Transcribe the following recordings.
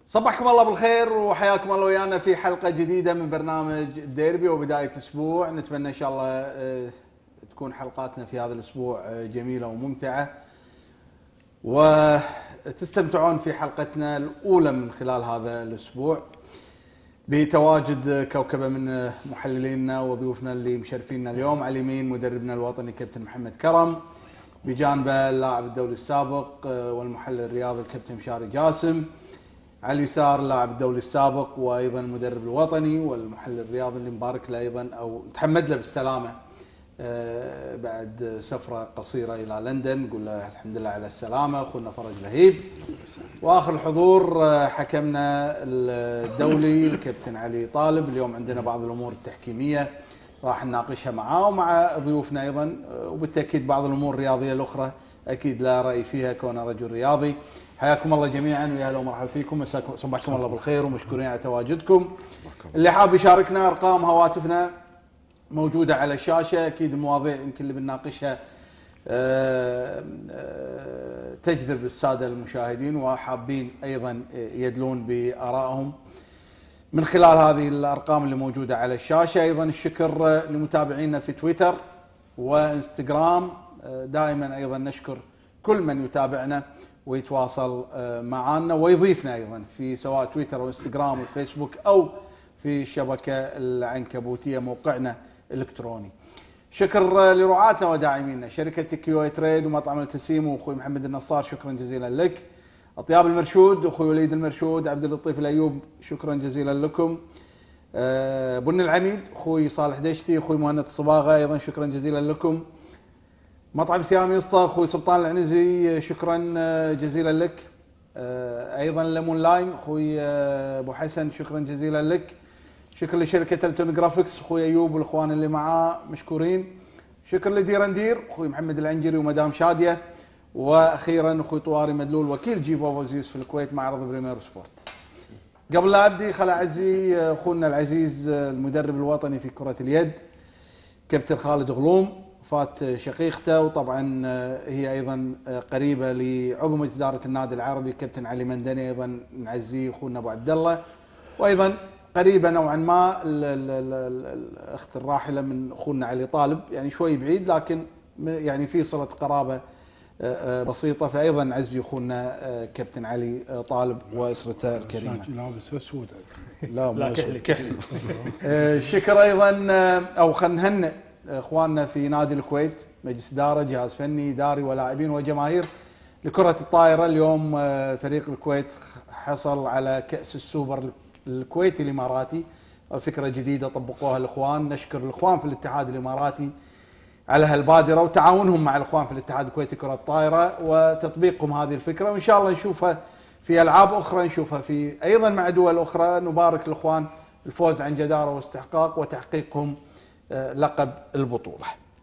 صبحكم الله بالخير وحياكم الله ويانا في حلقة جديدة من برنامج الديربي وبداية اسبوع. نتمنى ان شاء الله تكون حلقاتنا في هذا الاسبوع جميلة وممتعة وتستمتعون في حلقتنا الاولى من خلال هذا الاسبوع بتواجد كوكبة من محلليننا وضيوفنا اللي مشرفيننا اليوم. على اليمين مدربنا الوطني كابتن محمد كرم، بجانبه اللاعب الدولي السابق والمحلل الرياضي الكابتن مشاري جاسم، على اليسار اللاعب الدولي السابق وايضا المدرب الوطني والمحلل الرياضي اللي مبارك له ايضا او نتحمد له بالسلامه بعد سفره قصيره الى لندن، نقول له الحمد لله على السلامه اخونا فرج لهيب. واخر الحضور حكمنا الدولي الكابتن علي طالب. اليوم عندنا بعض الامور التحكيميه راح نناقشها معاه ومع ضيوفنا ايضا، وبالتاكيد بعض الامور الرياضيه الاخرى اكيد لا راي فيها كونه رجل رياضي. حياكم الله جميعا ويا اهلا ومرحبا فيكم، صبحكم الله بالخير ومشكورين على تواجدكم. اللي حاب يشاركنا ارقام هواتفنا موجوده على الشاشه، اكيد المواضيع يمكن اللي بنناقشها تجذب الساده المشاهدين وحابين ايضا يدلون بارائهم من خلال هذه الارقام اللي موجوده على الشاشه. ايضا الشكر لمتابعينا في تويتر وانستغرام، دائما ايضا نشكر كل من يتابعنا ويتواصل معنا ويضيفنا ايضا في سواء تويتر وانستغرام والفيسبوك او في الشبكه العنكبوتيه موقعنا الالكتروني. شكر لرعاتنا وداعمينا شركه كيو اي تريد ومطعم التسيم واخوي محمد النصار، شكرا جزيلا لك. اطياب المرشود اخوي وليد المرشود، عبد اللطيف الايوب، شكرا جزيلا لكم. بن العميد اخوي صالح دشتي، اخوي مهند الصباغه ايضا شكرا جزيلا لكم. مطعم سيام يسطا اخوي سلطان العنزي، شكرا جزيلا لك. ايضا ليمون لايم اخوي ابو حسن، شكرا جزيلا لك. شكرا لشركه التون جرافيكس اخوي ايوب والاخوان اللي معاه مشكورين. شكرا لديرندير اخوي محمد العنجري ومدام شاديه. واخيرا اخوي طواري مدلول وكيل جيفو فوزيوس في الكويت معرض بريمير سبورت. قبل لا ابدي خل اعزي اخونا العزيز المدرب الوطني في كره اليد كابتن خالد غلوم، فات شقيقته وطبعا هي ايضا قريبه لعضو مجلس اداره النادي العربي كابتن علي مندني، ايضا نعزيه اخونا ابو عبد الله، وايضا قريبه نوعا ما الاخت الراحله من اخونا علي طالب، يعني شوي بعيد لكن يعني في صله قرابه بسيطه، فايضا نعزي اخونا كابتن علي طالب واسرته الكريمه. لابس اسود لا مو كحلي. شكر ايضا او خلينا نهنئ اخواننا في نادي الكويت، مجلس اداره، جهاز فني، اداري ولاعبين وجماهير لكره الطائره. اليوم فريق الكويت حصل على كاس السوبر الكويتي الاماراتي، فكره جديده طبقوها الاخوان. نشكر الاخوان في الاتحاد الاماراتي على هالبادره وتعاونهم مع الاخوان في الاتحاد الكويتي كره الطائره وتطبيقهم هذه الفكره، وان شاء الله نشوفها في العاب اخرى، نشوفها في ايضا مع دول اخرى. نبارك الاخوان الفوز عن جداره واستحقاق وتحقيقهم لقب البطولة.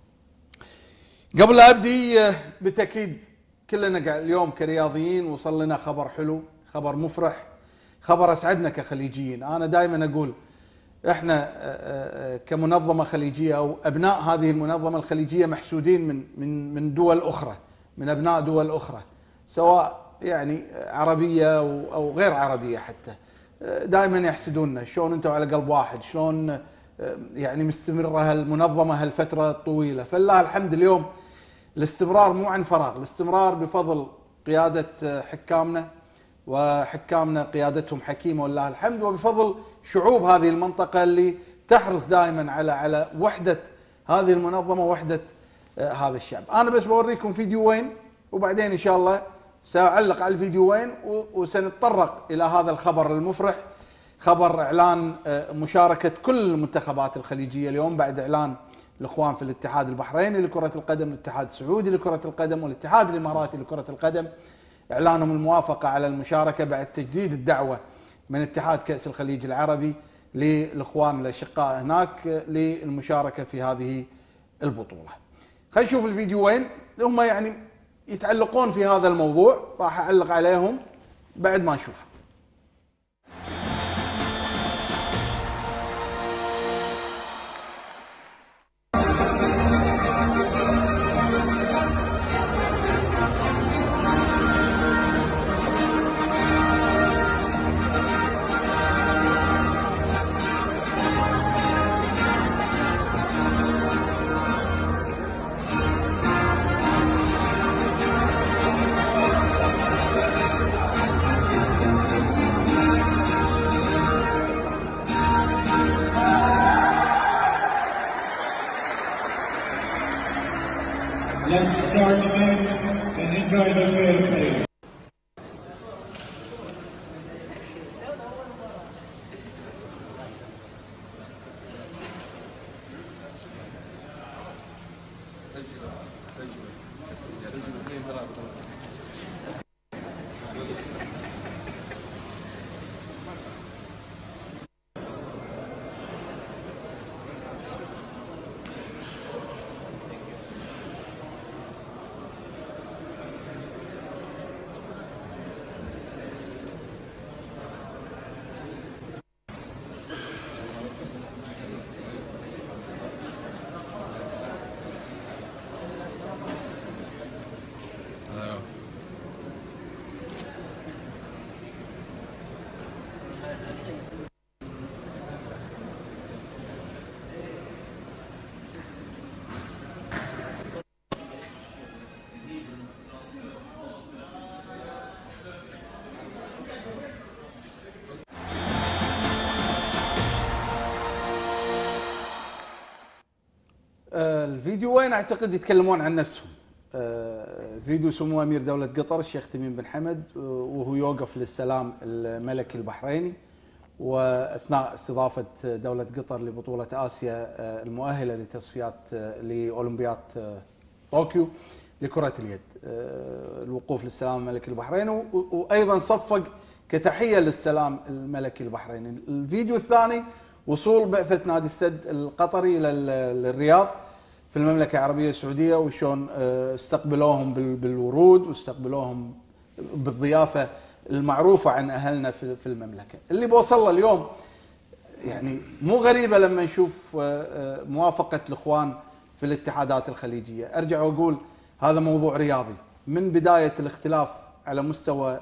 قبل لا أبدي بالتأكيد كلنا اليوم كرياضيين وصل لنا خبر حلو، خبر مفرح، خبر أسعدنا كخليجيين. أنا دائما أقول إحنا كمنظمة خليجية أو أبناء هذه المنظمة الخليجية محسودين من دول أخرى، من أبناء دول أخرى سواء يعني عربية أو غير عربية حتى، دائما يحسدوننا شلون أنتم على قلب واحد، شلون يعني مستمرة هالمنظمة هالفترة الطويلة. فالله الحمد اليوم الاستمرار مو عن فراغ، الاستمرار بفضل قيادة حكامنا، وحكامنا قيادتهم حكيمة والله الحمد، وبفضل شعوب هذه المنطقة اللي تحرص دائما على وحدة هذه المنظمة ووحدة هذا الشعب. أنا بس بوريكم فيديوين وبعدين إن شاء الله سأعلق على الفيديوين وسنتطرق إلى هذا الخبر المفرح، خبر اعلان مشاركه كل المنتخبات الخليجيه اليوم بعد اعلان الاخوان في الاتحاد البحريني لكره القدم، الاتحاد السعودي لكره القدم، والاتحاد الاماراتي لكره القدم، اعلانهم الموافقه على المشاركه بعد تجديد الدعوه من اتحاد كاس الخليج العربي للاخوان الاشقاء هناك للمشاركه في هذه البطوله. خلينا نشوف الفيديوين هم يعني يتعلقون في هذا الموضوع، راح اعلق عليهم بعد ما نشوف. Let's start the match and enjoy the fair play. الفيديوين اعتقد يتكلمون عن نفسهم. فيديو سمو امير دوله قطر الشيخ تميم بن حمد وهو يوقف للسلام الملكي البحريني، واثناء استضافه دوله قطر لبطوله اسيا المؤهله لتصفيات لاولمبياد طوكيو لكره اليد. الوقوف للسلام الملكي البحريني وايضا صفق كتحيه للسلام الملكي البحريني. الفيديو الثاني وصول بعثه نادي السد القطري للرياض في المملكه العربيه السعوديه، وشون استقبلوهم بالورود واستقبلوهم بالضيافه المعروفه عن اهلنا في المملكه. اللي بوصل له اليوم يعني مو غريبه لما نشوف موافقه الاخوان في الاتحادات الخليجيه. ارجع واقول هذا موضوع رياضي من بدايه الاختلاف على مستوى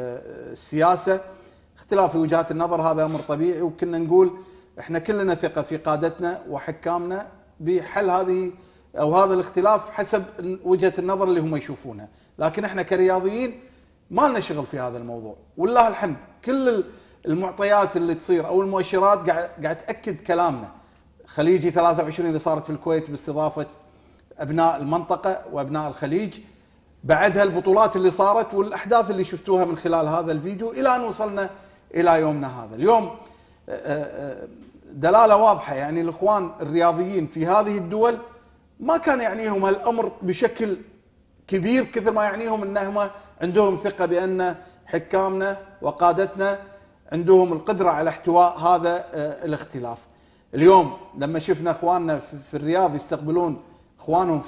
السياسه، اختلاف في وجهات النظر هذا امر طبيعي، وكنا نقول احنا كلنا ثقه في قادتنا وحكامنا بحل هذه او هذا الاختلاف حسب وجهه النظر اللي هم يشوفونها، لكن احنا كرياضيين ما لنا شغل في هذا الموضوع. والله الحمد كل المعطيات اللي تصير او المؤشرات قاعد تاكد كلامنا. خليجي 23 اللي صارت في الكويت باستضافه ابناء المنطقه وابناء الخليج، بعدها البطولات اللي صارت والاحداث اللي شفتوها من خلال هذا الفيديو الى ان وصلنا الى يومنا هذا. اليوم دلاله واضحه، يعني الاخوان الرياضيين في هذه الدول ما كان يعنيهم هالامر بشكل كبير كثر ما يعنيهم انهم عندهم ثقه بان حكامنا وقادتنا عندهم القدره على احتواء هذا الاختلاف. اليوم لما شفنا اخواننا في الرياض يستقبلون اخوانهم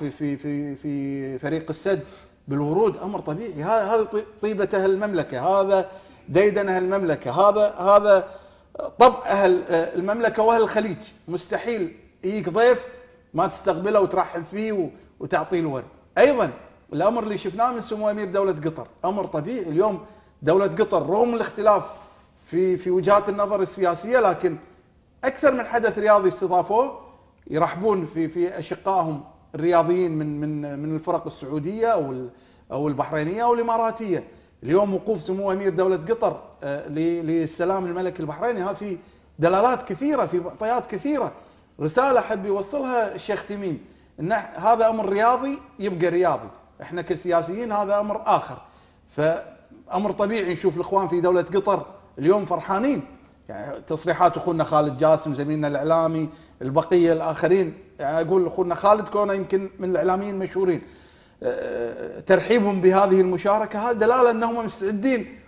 في فريق السد بالورود، امر طبيعي. هذا طيبه اهل المملكه، هذا ديدن اهل المملكه، هذا طبع اهل المملكه واهل الخليج. مستحيل يجيك ضيف ما تستقبله وترحب فيه وتعطيه الورد. ايضا الامر اللي شفناه من سمو امير دوله قطر امر طبيعي. اليوم دوله قطر رغم الاختلاف في وجهات النظر السياسيه، لكن اكثر من حدث رياضي استضافوه يرحبون في اشقائهم الرياضيين من الفرق السعوديه او البحرينيه او الاماراتيه. اليوم وقوف سمو امير دوله قطر للسلام الملكي البحريني، ها في دلالات كثيره، في معطيات كثيره. رساله حب يوصلها الشيخ تميم ان هذا امر رياضي يبقى رياضي، احنا كسياسيين هذا امر اخر. فامر طبيعي نشوف الاخوان في دوله قطر اليوم فرحانين. يعني تصريحات اخونا خالد جاسم زميلنا الاعلامي، البقيه الاخرين، يعني اقول اخونا خالد كونه يمكن من الاعلاميين المشهورين، ترحيبهم بهذه المشاركه هذا دلاله انهم مستعدين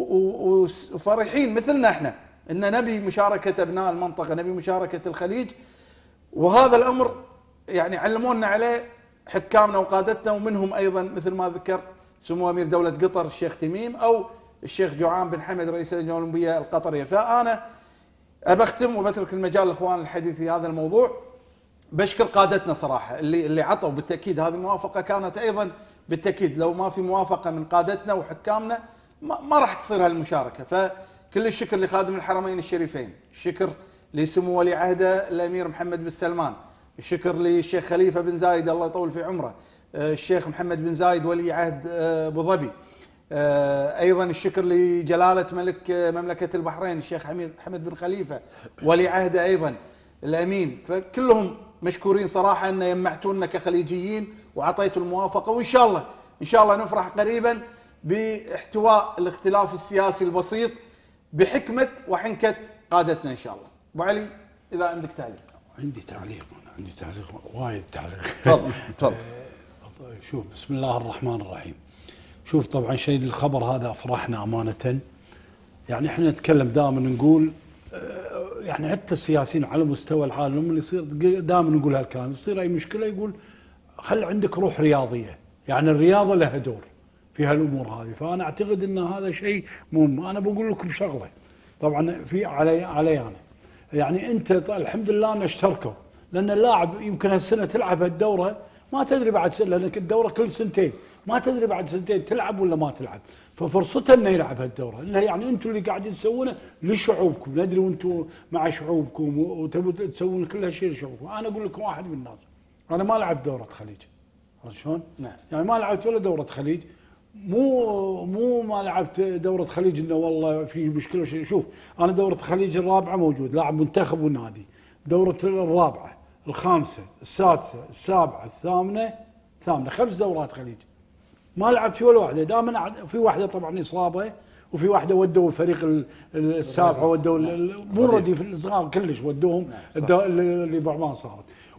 وفرحين مثلنا احنا ان نبي مشاركه ابناء المنطقه، نبي مشاركه الخليج. وهذا الامر يعني علمونا عليه حكامنا وقادتنا، ومنهم ايضا مثل ما ذكرت سمو امير دوله قطر الشيخ تميم او الشيخ جوعان بن حمد رئيس اللجنه الاولمبيه القطريه. فانا ابختم وبترك المجال لاخوان الحديث في هذا الموضوع. بشكر قادتنا صراحه اللي عطوا بالتاكيد هذه الموافقه كانت ايضا بالتاكيد، لو ما في موافقه من قادتنا وحكامنا ما راح تصير هالمشاركه. فكل الشكر لخادم الحرمين الشريفين، الشكر لسمو ولي عهده الامير محمد بن سلمان، الشكر للشيخ خليفه بن زايد الله يطول في عمره، الشيخ محمد بن زايد ولي عهد ابو ظبي، ايضا الشكر لجلاله ملك مملكه البحرين الشيخ حمد بن خليفه ولي عهده ايضا، الامين، فكلهم مشكورين صراحه ان يمعتونا كخليجيين وعطيتوا الموافقه، وان شاء الله ان شاء الله نفرح قريبا باحتواء الاختلاف السياسي البسيط بحكمه وحنكه قادتنا ان شاء الله. ابو علي اذا عندك تعليق. عندي تعليق وايد تعليق. تفضل. شوف، بسم الله الرحمن الرحيم. شوف، طبعا شيء الخبر هذا افرحنا امانه. يعني احنا نتكلم دائما نقول يعني حتى السياسيين على مستوى العالم اللي يصير دائما نقول هالكلام، يصير اي مشكله يقول خل عندك روح رياضيه، يعني الرياضه لها دور في هالامور هذه. فانا اعتقد ان هذا شيء مهم. انا بقول لكم شغله، طبعا في علي انا، يعني انت الحمد لله ان اشتركوا، لان اللاعب يمكن هالسنه تلعب هالدوره ما تدري بعد سنه، لانك الدوره كل سنتين ما تدري بعد سنتين تلعب ولا ما تلعب، ففرصته انه يلعب هالدوره. يعني انتم اللي قاعدين تسوونه لشعوبكم، ندري وانتم مع شعوبكم وتبوا تسوون كل هالشيء لشعوبكم. انا اقول لكم واحد من الناس، انا ما لعبت دوره خليج، عرفت شلون؟ نعم. يعني ما لعبت ولا دوره خليج، مو ما لعبت دوره خليج انه والله في مشكله شيء. شوف، انا دوره خليج الرابعه موجود، لاعب منتخب ونادي، دوره الرابعه، الخامسه، السادسه، السابعه، الثامنه، 5 دورات خليج. ما لعبت في ولا واحده، دائما في واحده طبعا اصابه، وفي واحده ودوا الفريق السابعه، ودوا مو ردي في الصغار كلش، ودوهم اللي بعمان صارت.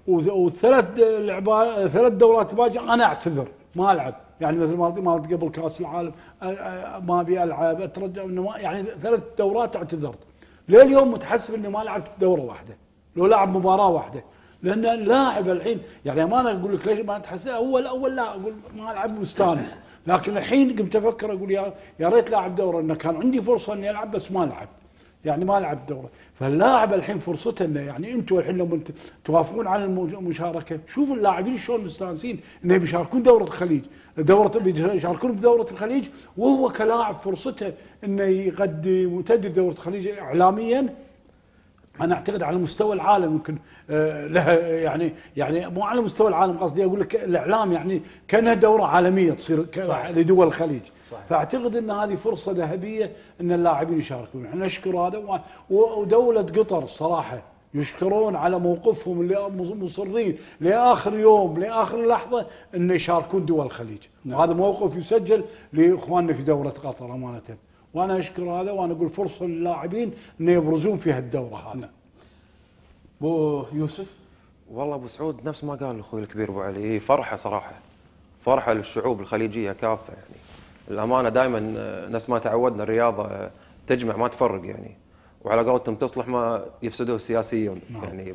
ثلاث دورات باقيه انا اعتذر ما العب، يعني مثل ما قبل كاس العالم ما ابي العب، اترجى انه يعني 3 دورات اعتذرت. لليوم متحسب اني ما لعبت دوره واحده، لو لعب مباراه واحده، لان اللاعب الحين يعني ما انا اقول لك ليش ما تحس اول لا اقول ما العب مستانس، لكن الحين قمت افكر اقول يا ريت لاعب دوره، انه كان عندي فرصه اني العب بس ما لعب، يعني ما لعب دوره. فاللاعب الحين فرصته انه يعني انتم الحين لما توافقون على المشاركه، شوفوا اللاعبين شلون مستانسين انه بيشاركون دوره الخليج، بيشاركون بدوره الخليج، وهو كلاعب فرصته انه يقدم. وتدري دوره الخليج اعلاميا انا اعتقد على مستوى العالم يمكن لها يعني مو على مستوى العالم، قصدي اقول لك الاعلام يعني كانها دوره عالميه تصير لدول الخليج. فاعتقد ان هذه فرصه ذهبيه ان اللاعبين يشاركون. احنا نشكر هذا، ودوله قطر صراحه يشكرون على موقفهم اللي مصرين لاخر يوم لاخر لحظه ان يشاركون دول الخليج. وهذا موقف يسجل لاخواننا في دوله قطر امانه. وانا اشكر هذا، وانا اقول فرصه للاعبين ان يبرزون في هالدوره هذا. ابو يوسف. والله ابو سعود نفس ما قال اخوي الكبير ابو علي، فرحه صراحه، فرحه للشعوب الخليجيه كافه. يعني الامانه دائما نفس ما تعودنا الرياضه تجمع ما تفرق يعني، وعلى قولتهم تصلح ما يفسدوه السياسيون يعني.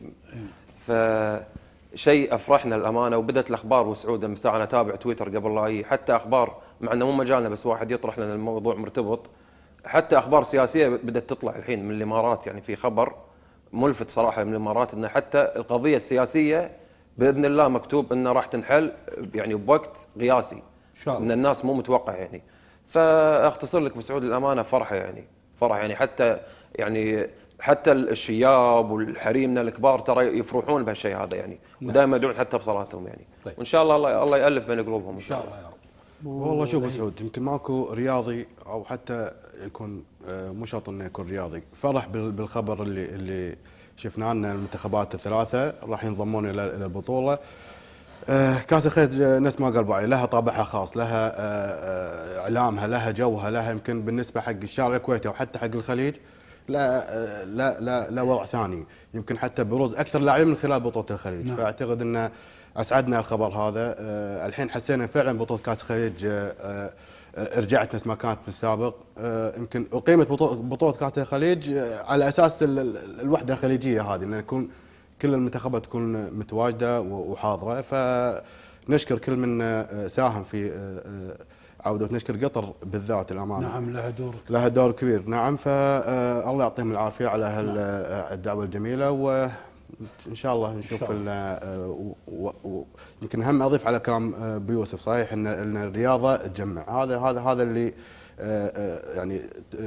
فشيء افرحنا الامانه. وبدت الاخبار ابو سعود من ساعه انا اتابع تويتر قبل لا اي، حتى اخبار مع انه مو مجالنا بس واحد يطرح لنا الموضوع مرتبط، حتى اخبار سياسيه بدات تطلع الحين من الامارات. يعني في خبر ملفت صراحه من الامارات ان حتى القضيه السياسيه باذن الله مكتوب انه راح تنحل يعني بوقت قياسي ان شاء الله، ان الناس مو متوقع يعني. فاختصر لك ابو سعود الامانه فرحه يعني حتى الشياب والحريمنا الكبار ترى يفرحون بهالشيء هذا يعني. ودائما يدعون حتى بصلاتهم يعني. طيب. وان شاء الله يالف بين قلوبهم ان شاء الله يا رب. والله شوف سعود، يمكن ماكو رياضي او حتى يكون مو شرط انه يكون رياضي فرح بالخبر اللي شفناه ان المنتخبات الثلاثه راح ينضمون الى البطوله. كاس الخليج نفس ما قال ابو علي لها طابعها خاص، لها اعلامها، لها جوها، لها يمكن بالنسبه حق الشارع الكويتي او حتى حق الخليج لا وضع ثاني، يمكن حتى بروز اكثر لاعبين من خلال بطوله الخليج. نعم. فاعتقد انه اسعدنا الخبر هذا. الحين حسينا فعلا بطوله كاس الخليج رجعت نفس ما كانت بالسابق. يمكن اقيمت بطوله كاس الخليج على اساس الوحده الخليجيه هذه، ان يكون كل المنتخبات تكون متواجده وحاضره. فنشكر كل من ساهم في عوده، نشكر قطر بالذات الامانه. نعم لها دور كبير. نعم. فالله يعطيهم العافيه على الدعوه الجميله، وان شاء الله نشوف. يمكن هم اضيف على كلام بيوسف، صحيح ان الرياضه تجمع. هذا اللي يعني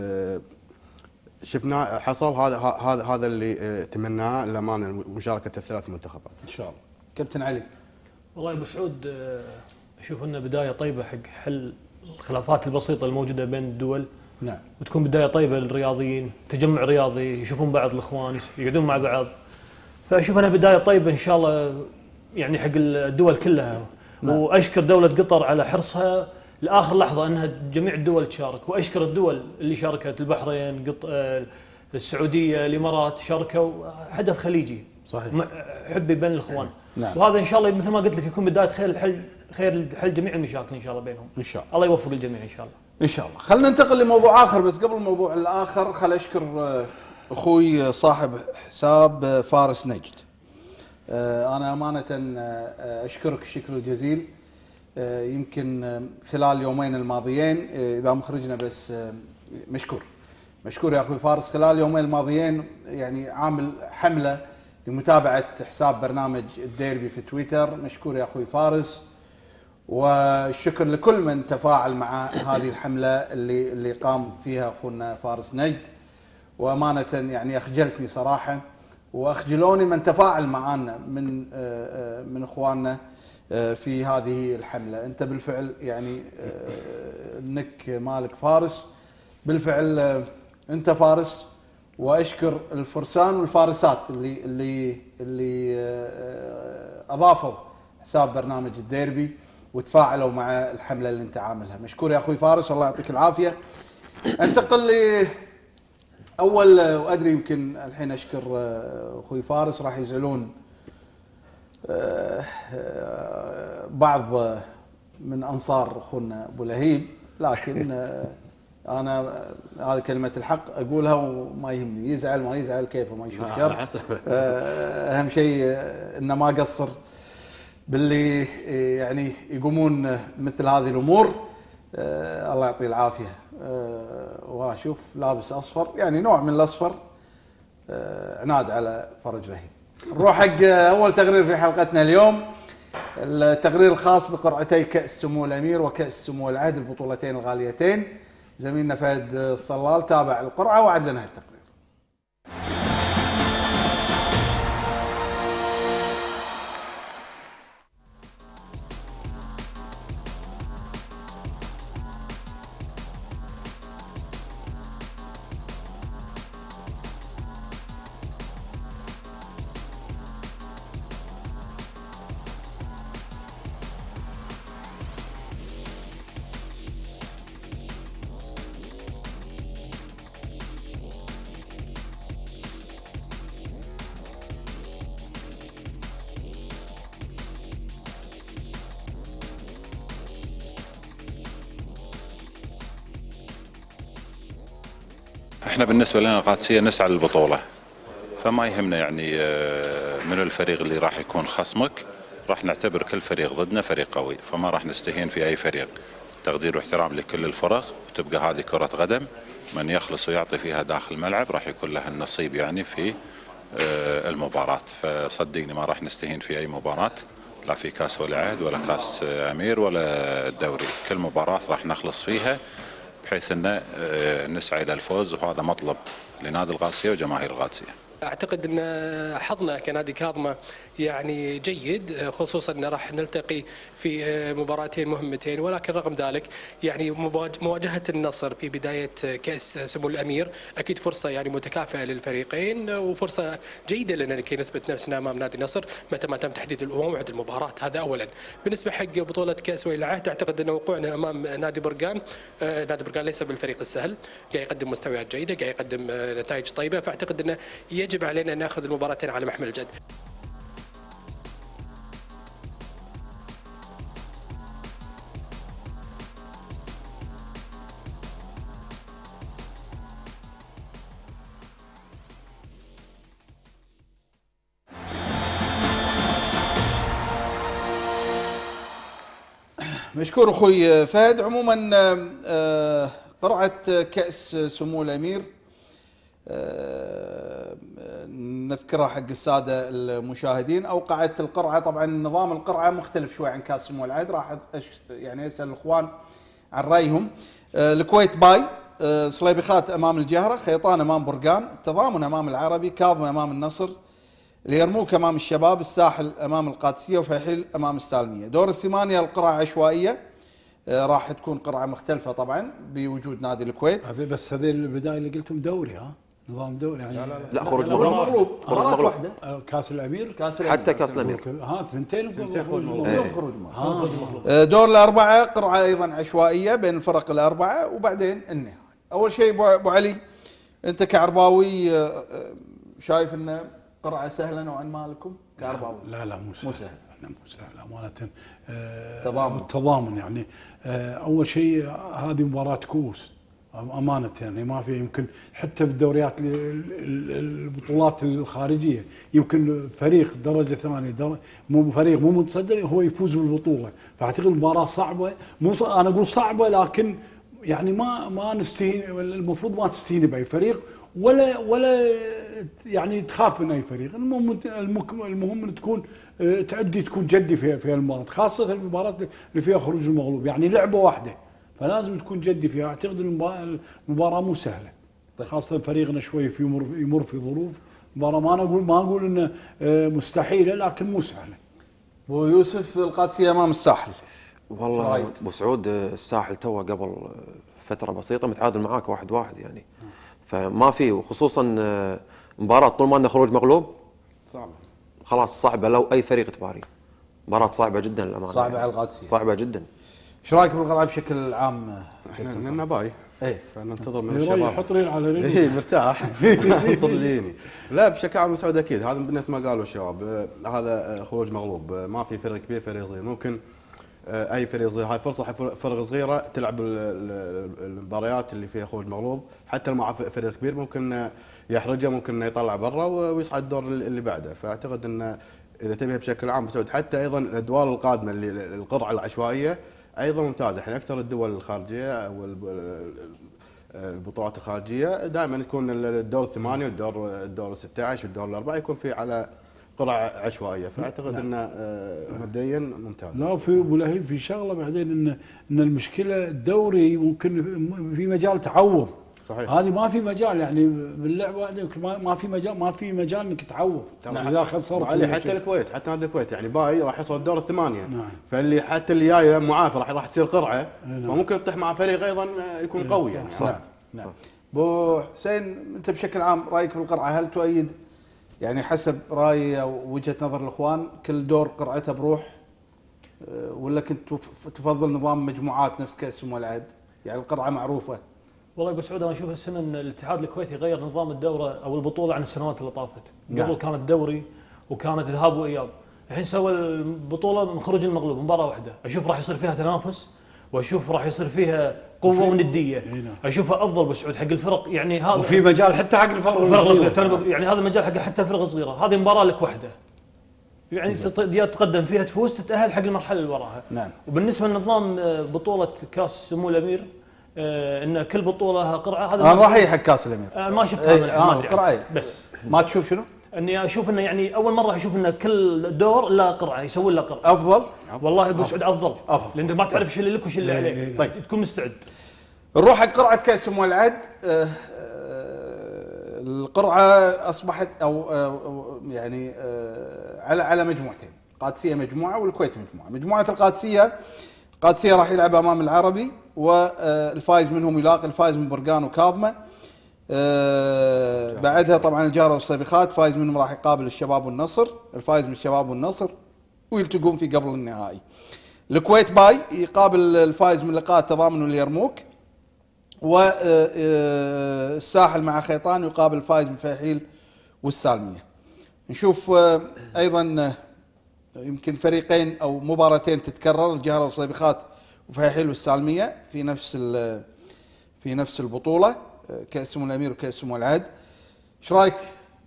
شفناه حصل. هذا اللي تمناه الامانه، مشاركه الثلاث منتخبات ان شاء الله. كابتن علي. والله يا ابو سعود اشوف انه بدايه طيبه حق حل الخلافات البسيطه الموجوده بين الدول. نعم. وتكون بدايه طيبه للرياضيين، تجمع رياضي، يشوفون بعض الاخوان، يقعدون مع بعض. فاشوف انا بدايه طيبه ان شاء الله يعني حق الدول كلها. واشكر دوله قطر على حرصها لاخر لحظه انها جميع الدول تشارك، واشكر الدول اللي شاركت، البحرين، السعوديه، الامارات شاركوا، حدث خليجي صحيح حبي بين الاخوان. نعم. وهذا ان شاء الله مثل ما قلت لك يكون بدايه خير حل جميع المشاكل ان شاء الله بينهم. ان شاء الله. الله يوفق الجميع ان شاء الله. ان شاء الله. خلينا ننتقل لموضوع اخر، بس قبل الموضوع الاخر خل اشكر اخوي صاحب حساب فارس نجد. انا امانه اشكرك الشكر الجزيل. يمكن خلال اليومين الماضيين اذا مخرجنا بس مشكور يا اخوي فارس. خلال اليومين الماضيين يعني عامل حمله لمتابعه حساب برنامج الديربي في تويتر. مشكور يا اخوي فارس، والشكر لكل من تفاعل مع هذه الحمله اللي قام فيها اخونا فارس نجد. وامانه يعني اخجلتني صراحه، واخجلوني من تفاعل معنا من اخواننا في هذه الحمله. انت بالفعل يعني النك مالك فارس، بالفعل انت فارس. واشكر الفرسان والفارسات اللي اضافوا حساب برنامج الديربي وتفاعلوا مع الحمله اللي انت عاملها. مشكور يا اخوي فارس، الله يعطيك العافيه. انتقل لي اول، وادري يمكن الحين اشكر اخوي فارس راح يزعلون بعض من انصار اخونا ابو لهيب، لكن انا هذه كلمه الحق اقولها وما يهمني، يزعل ما يزعل كيفه، ما يشوف شر. اهم شيء انه ما قصر باللي يعني يقومون مثل هذه الامور. الله يعطيه العافيه. واشوف لابس اصفر، يعني نوع من الاصفر، عناد على فرج رهيب. نروح حق اول تقرير في حلقتنا اليوم، التقرير الخاص بقرعتي كأس سمو الامير وكأس سمو العهد، البطولتين الغاليتين. زميلنا فهد الصلال تابع القرعه وعد لنا التقرير. احنا بالنسبه لنا القادسيه نسعى للبطوله، فما يهمنا يعني من الفريق اللي راح يكون خصمك. راح نعتبر كل فريق ضدنا فريق قوي، فما راح نستهين في اي فريق. تقدير واحترام لكل الفرق، وتبقى هذه كره قدم، من يخلص ويعطي فيها داخل الملعب راح يكون له النصيب يعني في المباراه. فصدقني ما راح نستهين في اي مباراه، لا في كاس ولا عهد ولا كاس امير ولا الدوري. كل مباراه راح نخلص فيها بحيث ان نسعى الى الفوز، وهذا مطلب لنادي القادسيه وجماهير القادسيه. اعتقد ان حظنا كنادي كاظمه يعني جيد، خصوصا ان راح نلتقي في مباراتين مهمتين، ولكن رغم ذلك يعني مواجهه النصر في بدايه كاس سمو الامير اكيد فرصه يعني متكافئه للفريقين، وفرصه جيده لنا لكي نثبت نفسنا امام نادي النصر متى ما تم تحديد موعد المباراه. هذا اولا. بالنسبه حق بطوله كاس ولي العهد، اعتقد ان وقوعنا امام نادي برقان، نادي برقان ليس بالفريق السهل، قاعد يقدم مستويات جيده، قاعد يقدم نتائج طيبه، فاعتقد انه يجب علينا ان ناخذ المباراتين على محمل الجد. مشكور اخوي فهد. عموما قرعه كأس سمو الامير نذكرها حق الساده المشاهدين. اوقعت القرعه، طبعا نظام القرعه مختلف شوي عن كاس سمو العهد، راح يعني اسال الاخوان عن رايهم. الكويت باي، صليبخات امام الجهره، خيطان امام برقان، التضامن امام العربي، كاظمه امام النصر، اليرموك امام الشباب، الساحل امام القادسيه، وفيحيل امام السالميه. دور الثمانيه القرعه عشوائيه، راح تكون قرعه مختلفه طبعا بوجود نادي الكويت. هذه بس هذه البدايه اللي قلتم دوري، ها نظام دوري يعني لا خروج خروج مغلوب. مغلوب خروج مباراة مغلوب. واحده كاس الامير كاس الأمير. حتى كاس الامير. ثنتين خروج مغلوب. خروج مغلوب. دور الاربعه قرعه ايضا عشوائيه بين الفرق الاربعه وبعدين النهائي. اول شيء ابو علي، انت كعرباوي شايف انه قرعه سهله نوعا ما لكم كعرباوي؟ لا مو سهل. مو سهل امانه. تضامن يعني اول شيء هذه مباراه كؤوس امانه، يعني ما في يمكن حتى بالدوريات البطولات الخارجيه يمكن فريق درجه ثانيه مو فريق مو متصدر هو يفوز بالبطوله، فاعتقد المباراه صعبه. انا اقول صعبه لكن يعني ما نستهين، المفروض ما تستهين باي فريق ولا يعني تخاف من اي فريق. المهم ان تكون تأدي، تكون جدي في المباراه، خاصه المباراه اللي فيها خروج المغلوب، يعني لعبه واحده فلازم تكون جدي فيها. اعتقد المباراه مو سهله، خاصه فريقنا شوي يمر في ظروف مباراه ما اقول انه مستحيله لكن مو سهله. ابو يوسف، القادسيه امام الساحل. والله ابو سعود الساحل توه قبل فتره بسيطه متعادل معاك 1-1 يعني، فما في، وخصوصا مباراه طول ما انه خروج مغلوب صعبه خلاص صعبه لو اي فريق تباري. مباراه صعبه جدا للامانه، صعبه على القادسيه، صعبه جدا. ايش رايك بالقرعه بشكل عام؟ احنا باي ايه فننتظر من الشباب. يحط ريل على ريل. اي مرتاح انطر ليني. لا بشكل عام مسعود اكيد هذا بالنسبه ما قالوا الشباب، هذا خروج مغلوب، ما في فريق كبير فريق صغير، ممكن اي فريق صغير، هاي فرصه فرق صغيره تلعب المباريات اللي فيها خروج مغلوب، حتى مع فريق كبير ممكن يحرجه، ممكن يطلع برا ويصعد الدور اللي بعده. فاعتقد ان اذا تبيها بشكل عام مسعود، حتى ايضا الادوار القادمه اللي القرعه العشوائيه ايضا ممتازه. الحين اكثر الدول الخارجيه او البطولات الخارجيه دائما يكون الدور الثمانيه والدور 16 والدور الاربعه يكون في على قرعه عشوائيه، فاعتقد انه مبدئيا ممتاز. لا في ابو لهيب في شغله بعدين ان المشكله الدوري ممكن في مجال تعوض. صحيح. هذه ما في مجال يعني باللعبه واحده ما في مجال انك تعوض. اذا خسرت حتى الكويت، حتى نادي الكويت يعني باي راح يوصل الدور الثمانيه. نعم. فاللي حتى اللي جايه معافى راح تصير قرعه. نعم. فممكن تطيح مع فريق ايضا يكون قوي يعني. صح. نعم. ابو حسين، انت بشكل عام رايك بالقرعه، هل تؤيد يعني حسب راي او وجهه نظر الاخوان كل دور قرعته بروح، ولا كنت تفضل نظام مجموعات نفس كاس العد؟ يعني القرعه معروفه. والله ابو سعود انا اشوف السنه ان الاتحاد الكويتي غير نظام الدوره او البطوله عن السنوات اللي طافت. نعم. قبل كانت دوري وكانت ذهاب واياب، الحين سوى البطوله من خروج المغلوب مباراه واحده، اشوف راح يصير فيها تنافس واشوف راح يصير فيها قوه ونديه. اشوفها افضل بسعود حق الفرق يعني هذا، وفي مجال حتى حق الفرق الصغيره يعني هذا مجال حق حتى الفرق الصغيره. هذه مباراه لك واحده يعني تقدم فيها تفوز تتاهل حق المرحله اللي وراها. نعم. وبالنسبه لنظام بطوله كاس سمو الامير ان كل بطوله لها قرعه، هذا انا راح حق كاس الامير ما شفتها ما ادري قرعه بس ما تشوف شنو؟ اني اشوف انه يعني اول مره اشوف ان كل دور له قرعه يسوي له قرعه. افضل والله ابو سعود افضل لانك ما تعرف ايش اللي لك وايش اللي عليك. طيب تكون مستعد. نروح حق قرعه كاس العد. القرعه اصبحت او يعني على مجموعتين، قادسيه مجموعه والكويت مجموعه. مجموعه القادسيه راح يلعب امام العربي، والفائز منهم يلاقي الفائز من برقان وكاظمه. بعدها طبعا الجاره والصبيخات، فائز منهم راح يقابل الشباب والنصر، الفائز من الشباب والنصر ويلتقون في قبل النهائي. الكويت باي يقابل الفائز من لقاء التضامن واليرموك، والساحل مع خيطان يقابل الفائز من فيحيل والسالميه. نشوف ايضا يمكن فريقين او مباراتين تتكرر، الجهره والصبيخات وفيحيل والسالميه في نفس البطوله، كاس سمو الامير وكاس سمو العد. ايش رايك؟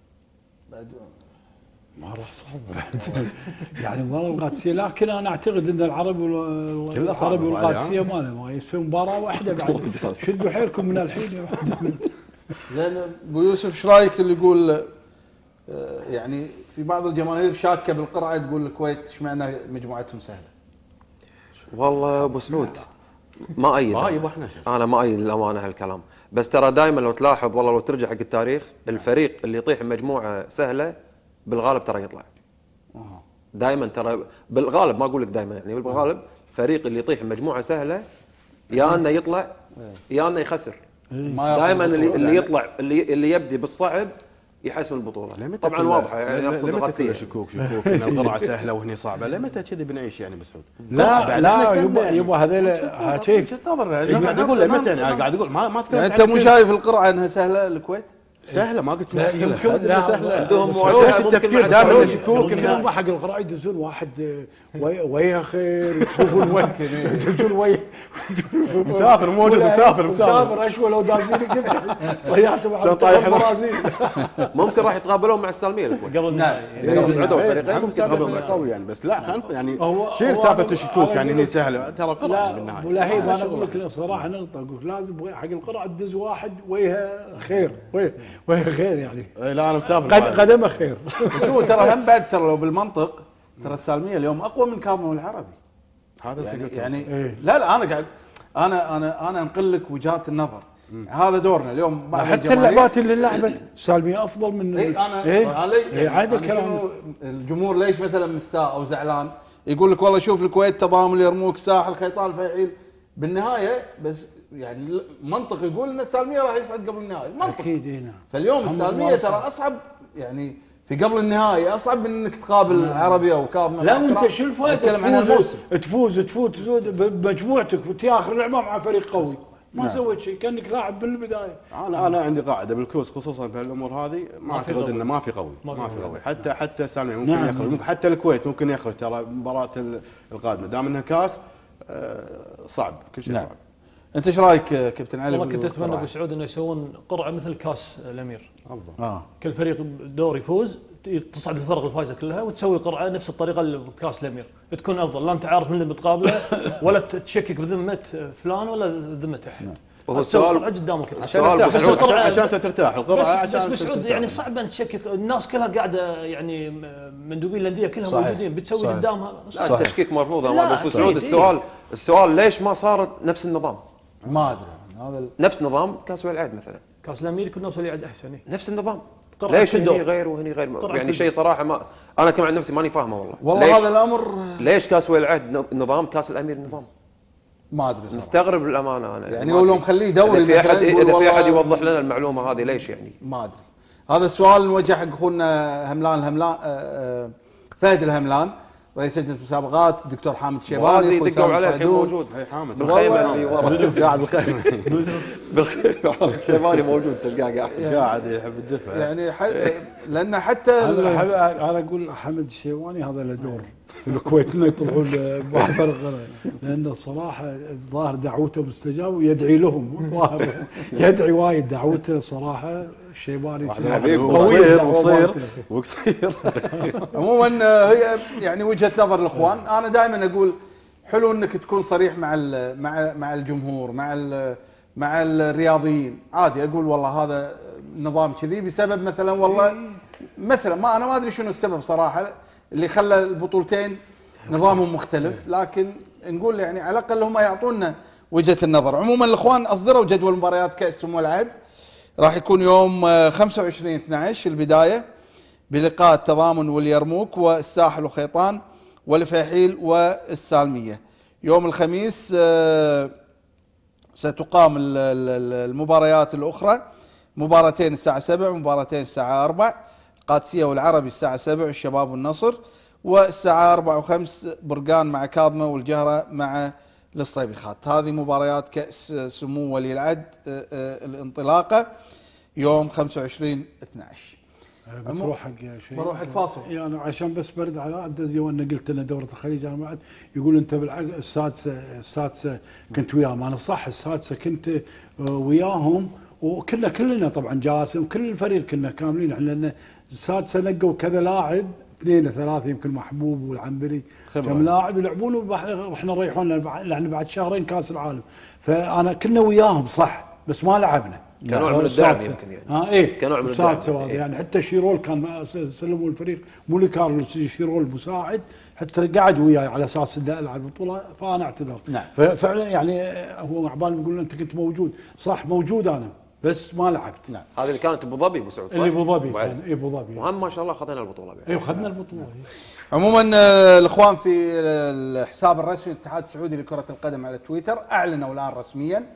ما راح صعب يعني مباراه القادسيه، لكن انا اعتقد ان العربي والقادسيه ما يصير مباراه واحده بعد. شدوا حيلكم من الحين. زين ابو يوسف، ايش رايك اللي يقول يعني في بعض الجماهير شاكه بالقرعه تقول الكويت ايش معنى مجموعتهم سهله؟ والله ابو سعود ما ايد، انا ما ايد للامانه هالكلام، بس ترى دائما لو تلاحظ والله لو ترجع حق التاريخ الفريق اللي يطيح مجموعه سهله بالغالب ترى يطلع. دائما ترى بالغالب، ما اقول لك دائما يعني بالغالب الفريق اللي يطيح مجموعه سهله يا انه يطلع يا انه يخسر. دائما اللي يطلع اللي يبدي بالصعب يحسن البطوله. طبعا واضحه يعني اقصد لمتى شكوك ان القرعه سهله وهني صعبه؟ لمتى كذي بنعيش يعني بسعود؟ لا يبا هذول شيء قاعد اقول لمتى انا قاعد اقول ما تكلم. انت مو شايف القرعه انها سهله الكويت؟ سهله ما قلت مستحيل. لا سهله عندهم مواجهه التفكير دائما شكوك انه حق القرعه يدزون واحد ويا خير يشوفون وين يدزون ويا مسافر موجود مسافر اشوى لو دازين كذا ضيعتهم على البرازيل. ممكن راح يتقابلون مع السالميه الكويت قبل النهائي اذا صعدوا فريقين ممكن يتقابلون مع قوي يعني. بس لا خلف يعني شيل سالفه الشكوك يعني اني سهله ترى قرعه بالنهايه. لا ولا هي ما انا اقول لك صراحه نقطه اقول لازم حق القرعه تدز واحد ويها خير ويها خير يعني. لا انا مسافر قدمه خير. شو ترى هم بعد ترى لو بالمنطق ترى السالميه اليوم اقوى من كاظم والعربي. هذا يعني لا انا قاعد انا انقل لك وجهات النظر. هذا دورنا اليوم. حتى اللعبات اللي لعبت سالميه افضل من انا عاد الكلام. الجمهور ليش مثلا مستاء او زعلان يقول لك والله شوف الكويت تضامن اليرموك الساحل خيطان الفيحيل بالنهايه بس يعني منطق يقول ان السالميه راح يصعد قبل النهائي المنطق اكيد هنا. فاليوم السالميه ترى اصعب يعني في قبل النهائي اصعب من انك تقابل عربي او كاظم. لا وانت شو الفائده تفوز بمجموعتك وتاخر لعبه مع فريق قوي ما سويت شيء كانك لاعب من البدايه. انا عندي قاعده بالكوس خصوصا في الامور هذه ما اعتقد انه ما في قوي حتى السالميه ممكن يخرج ممكن حتى الكويت ممكن يخرج ترى المباراه القادمه دام انها كاس صعب كل شيء صعب. انت ايش رايك كابتن علي؟ والله كنت اتمنى ابو سعود انه يسوون قرعه مثل كاس الامير افضل. كل فريق دور يفوز تصعد الفرق الفائزه كلها وتسوي قرعه نفس الطريقه اللي بكاس الامير تكون افضل. لا انت عارف من اللي بتقابله ولا تشكك بذمه فلان ولا ذمه احد. وهو السؤال قدامك عشان ترتاح القرعه عشان بس سعود يعني صعب ان تشكك. الناس كلها قاعده يعني مندوبين الانديه كلهم موجودين بتسوي قدامها. لا التشكيك مرفوض ابو سعود. السؤال ليش ما صار نفس النظام؟ ما ادري هذا نفس نظام كاس ولي العهد مثلا. كاس الامير كنا ولي العهد احسن نفس النظام. ليش هني غير وهني غير يعني شيء صراحه ما انا كمان نفسي ماني فاهمه والله هذا الامر. ليش كاس ولي العهد نظام كاس الامير نظام؟ ما ادري صراحه مستغرب للامانه انا يعني لو مخليه دوري اذا في احد يوضح لنا المعلومه هذه ليش يعني ما ادري. هذا السؤال نوجه حق اخونا فهد الهملان رئيس لجنه المسابقات الدكتور حامد الشيباني. دقوا عليه الحين موجود حامد بالخيمه اللي ورا قاعد بالخيمه بالخيمه الشيباني موجود تلقاه قاعد يحب الدفع يعني لان حتى انا اقول حامد الشيباني هذا له دور في الكويت انه يطلعون بحضر لان الصراحه الظاهر دعوته مستجاب ويدعي لهم الظاهر يدعي وايد دعوته صراحه. الشيباني وقصير عموما هي يعني وجهه نظر الاخوان. انا دائما اقول حلو انك تكون صريح مع الجمهور مع الرياضيين. عادي اقول والله هذا نظام كذي بسبب مثلا والله مثلا انا ما ادري شنو السبب صراحه اللي خلى البطولتين نظامهم مختلف لكن نقول يعني على الاقل هم يعطونا وجهه النظر. عموما الاخوان اصدروا جدول مباريات كاس سمو العهد راح يكون يوم 25/12 البدايه بلقاء التضامن واليرموك والساحل وخيطان والفيحيل والسالميه. يوم الخميس ستقام المباريات الاخرى مباراتين الساعه 7 ومباراتين الساعه 4 قادسيه والعربي الساعه 7 والشباب والنصر والساعه 4 و5 برقان مع كاظمه والجهره مع الصيبيخات. هذه مباريات كأس سمو ولي العهد الانطلاقة يوم 25/12. بتروح حق شيء بروح حق فاصل يعني عشان بس برد على عدزي وانا قلت لنا دورة الخليج انا بعد يقول انت السادسة كنت وياهم. انا صح السادسة كنت وياهم كلنا طبعا جاسم وكل الفريق كنا كاملين لان السادسة نقوا كذا لاعب 2 3 يمكن محبوب والعنبري كم لاعب يلعبون واحنا نريحون لان بعد شهرين كاس العالم. فانا كنا وياهم صح بس ما لعبنا كنوع من الدعم يمكن يعني ايه كنوع من الدعم يعني حتى شيرول كان سلموا الفريق مو لكارلوس شيرول مساعد حتى قعد وياي على اساس اني العب البطوله فانا اعتذرت. ففعلا يعني هو عبال يقول انت كنت موجود صح موجود انا بس ما لعبت. نعم. هذه اللي كانت ابو ظبي ابو سعود اللي ابو ظبي كان ابو ظبي وهم ما شاء الله اخذنا البطوله اي اخذنا البطوله. عموما الاخوان في الحساب الرسمي للاتحاد السعودي لكره القدم على تويتر اعلنوا الان رسميا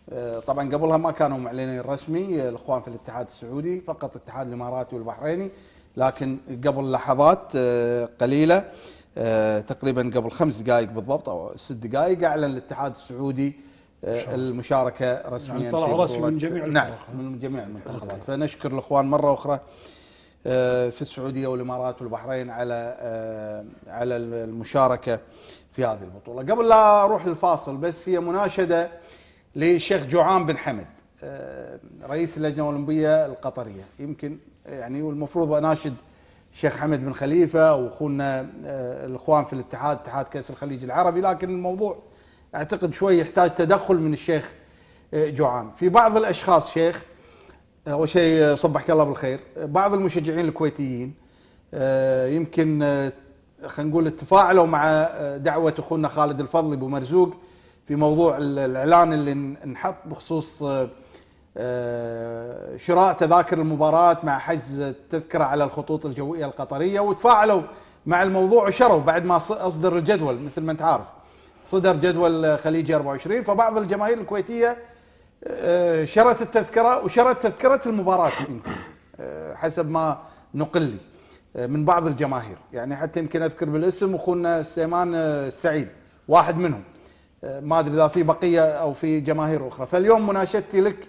طبعا قبلها ما كانوا معلنين رسمي الاخوان في الاتحاد السعودي، فقط الاتحاد الاماراتي والبحريني، لكن قبل لحظات قليله تقريبا قبل 5 دقائق بالضبط او 6 دقائق اعلن الاتحاد السعودي المشاركه رسميا يعني طلعوا رسمي من جميع نعم من جميع المنتخبات. فنشكر الاخوان مره اخرى في السعوديه والامارات والبحرين على المشاركه في هذه البطوله. قبل لا اروح للفاصل بس هي مناشده للشيخ جوعان بن حمد رئيس اللجنه الاولمبيه القطريه، يمكن يعني والمفروض اناشد الشيخ حمد بن خليفه واخونا الاخوان في اتحاد كاس الخليج العربي، لكن الموضوع اعتقد شوي يحتاج تدخل من الشيخ جوعان. في بعض الاشخاص شيخ، اول شيء صبحك الله بالخير، بعض المشجعين الكويتيين يمكن خلينا نقول تفاعلوا مع دعوه اخونا خالد الفضلي ابو مرزوق في موضوع الاعلان اللي انحط بخصوص شراء تذاكر المباراه مع حجز التذكره على الخطوط الجويه القطريه، وتفاعلوا مع الموضوع وشروا بعد ما اصدر الجدول. مثل ما انت عارف صدر جدول خليجي 24، فبعض الجماهير الكويتيه شرت التذكره وشرت تذكره المباراه يمكن حسب ما نقل لي من بعض الجماهير، يعني حتى يمكن اذكر بالاسم اخونا سليمان السعيد واحد منهم، ما ادري اذا في بقيه او في جماهير اخرى. فاليوم مناشدتي لك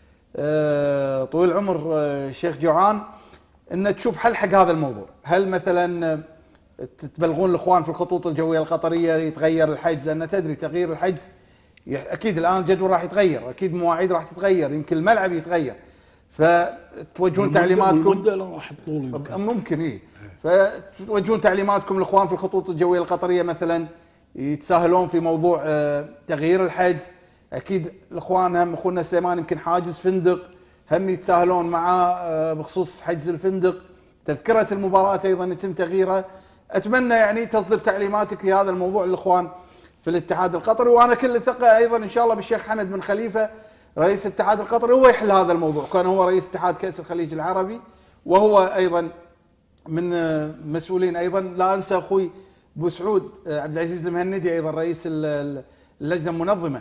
طويل العمر شيخ جوعان ان تشوف حل حق هذا الموضوع. هل مثلا تبلغون الاخوان في الخطوط الجويه القطريه يتغير الحجز، لان تدري تغيير الحجز اكيد الان الجدول راح يتغير، اكيد مواعيد راح تتغير، يمكن الملعب يتغير، فتوجهون تعليماتكم المده راح تطول ممكن ايه، فتوجهون تعليماتكم الاخوان في الخطوط الجويه القطريه مثلا يتساهلون في موضوع تغيير الحجز. اكيد الاخوان هم اخونا سليمان يمكن حاجز فندق، هم يتساهلون معاه بخصوص حجز الفندق. تذكره المباراه ايضا يتم تغييرها. اتمنى يعني تصدر تعليماتك في هذا الموضوع للاخوان في الاتحاد القطري، وانا كل الثقه ايضا ان شاء الله بالشيخ حمد بن خليفه رئيس الاتحاد القطري هو يحل هذا الموضوع، كان هو رئيس اتحاد كاس الخليج العربي وهو ايضا من مسؤولين. ايضا لا انسى اخوي ابو سعود عبد العزيز المهندي ايضا رئيس اللجنه المنظمه،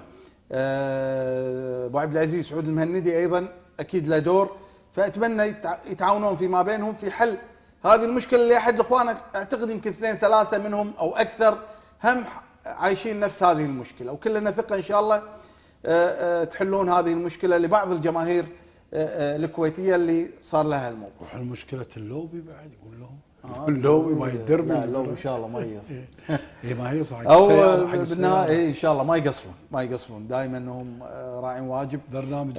ابو عبد العزيز سعود المهندي ايضا اكيد له دور. فاتمنى يتعاونون فيما بينهم في حل هذه المشكله اللي احد الاخوان اعتقد يمكن 2 3 منهم او اكثر هم عايشين نفس هذه المشكله، وكلنا ثقه ان شاء الله تحلون هذه المشكله لبعض الجماهير الكويتيه اللي صار لها الموضوع. وحل مشكله اللوبي بعد يقول لهم اللوبي ما يدرب، لا اللوبي ان شاء الله ما يقصرون اي ما يقصر او بالنهايه ان شاء الله ما يقصرون دائما انهم راعين واجب برنامج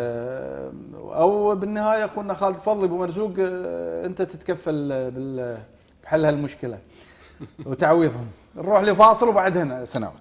او بالنهايه اخونا خالد فضلي ابو مرزوق انت تتكفل بحل هالمشكله وتعويضهم. نروح لفاصل وبعدها سنوات.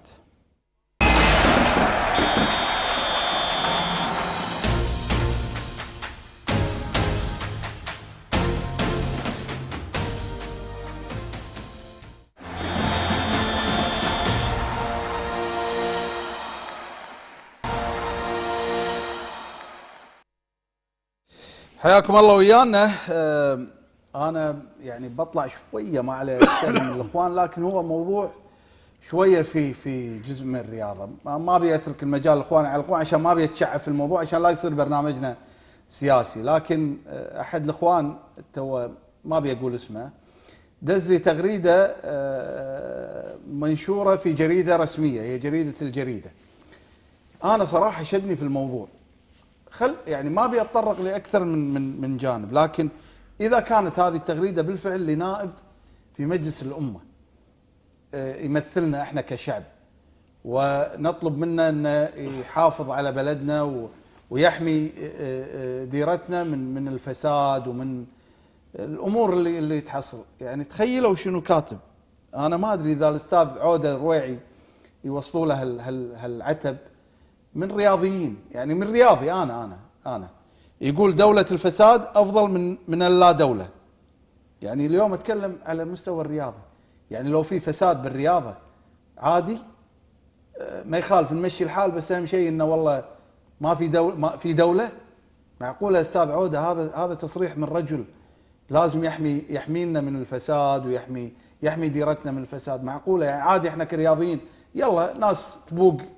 حياكم الله ويانا. انا يعني بطلع شويه ما عليه من الاخوان، لكن هو موضوع شويه في جزء من الرياضه، ما ابي اترك المجال الاخوان على الاخوان عشان ما ابي اتشعب في الموضوع عشان لا يصير برنامجنا سياسي. لكن احد الاخوان تو ما ابي اقول اسمه دز لي تغريده منشوره في جريده رسميه، هي جريده الجريده. انا صراحه شدني في الموضوع، يعني ما ابي اتطرق لاكثر من جانب، لكن اذا كانت هذه التغريده بالفعل لنائب في مجلس الامه يمثلنا احنا كشعب ونطلب منه انه يحافظ على بلدنا ويحمي ديرتنا من الفساد ومن الامور اللي تحصل، يعني تخيلوا شنو كاتب. انا ما ادري اذا الاستاذ عوده الرويعي يوصلوا له هالعتب من رياضيين، يعني من رياضي انا يقول دولة الفساد افضل من اللا دولة. يعني اليوم اتكلم على مستوى الرياضة، يعني لو في فساد بالرياضة عادي ما يخالف نمشي الحال، بس اهم شيء انه والله ما في دولة. معقولة استاذ عودة هذا تصريح من رجل لازم يحمينا من الفساد ويحمي ديرتنا من الفساد؟ معقولة يعني عادي احنا كرياضيين يلا ناس تبوق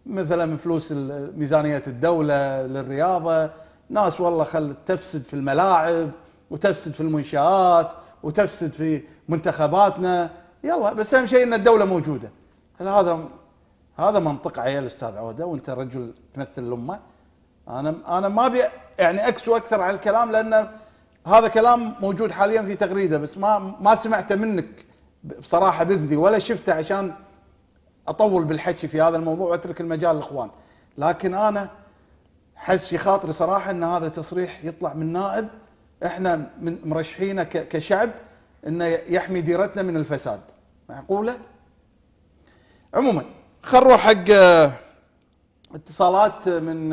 مثلا من فلوس ميزانية الدولة للرياضة، ناس والله تفسد في الملاعب وتفسد في المنشآت وتفسد في منتخباتنا. يلا بس اهم شيء ان الدولة موجودة. هل هذا منطق عيال استاذ عودة وانت رجل تمثل الامة؟ انا ما ابي يعني اكسو اكثر على الكلام، لان هذا كلام موجود حاليا في تغريدة، بس ما سمعته منك بصراحة بذي ولا شفته عشان اطول بالحكي في هذا الموضوع واترك المجال للاخوان. لكن انا حس في خاطري صراحة ان هذا تصريح يطلع من نائب احنا من مرشحينه كشعب انه يحمي ديرتنا من الفساد. معقولة؟ عموما خلينا نروح حق اتصالات من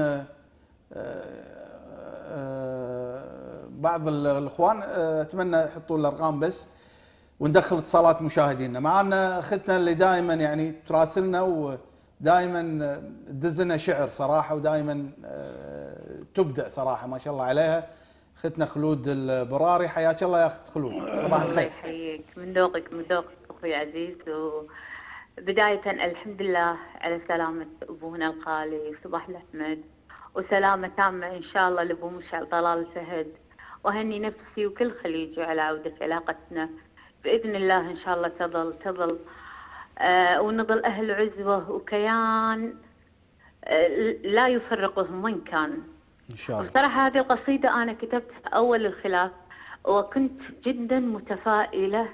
بعض الاخوان. اتمنى يحطوا الارقام بس وندخل اتصالات مشاهدينا. معنا اختنا اللي دائما يعني تراسلنا ودائما تدز لنا شعر صراحه، ودائما تبدع صراحه ما شاء الله عليها، اختنا خلود البراري. حياك الله يا اخت خلود، صباح الخير. يحييك، من ذوقك اخوي عزيز. وبدايه الحمد لله على سلامه ابونا الخالي صباح الاحمد، وسلامه تامه ان شاء الله لابو مشعل طلال فهد، وهني نفسي وكل خليجي على عوده علاقتنا باذن الله ان شاء الله تظل ونظل اهل عزوه وكيان لا يفرقهم من كان ان شاء الله. بصراحه هذه القصيده انا كتبتها اول الخلاف، وكنت جدا متفائله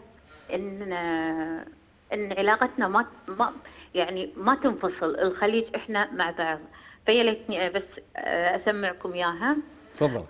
ان علاقتنا ما تنفصل، الخليج احنا مع بعض. فيا ليتني بس اسمعكم اياها. تفضل.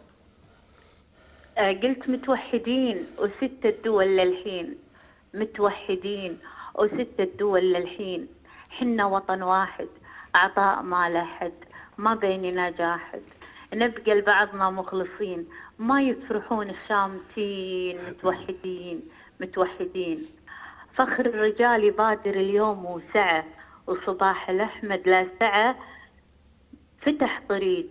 قلت متوحدين وستة دول للحين، متوحدين وستة دول للحين، حنا وطن واحد عطاء ما له حد، ما بيننا جاحد، نبقى لبعضنا مخلصين، ما يفرحون الشامتين، متوحدين متوحدين. فخر الرجال يبادر اليوم وسعة، وصباح الأحمد لا سعة فتح طريق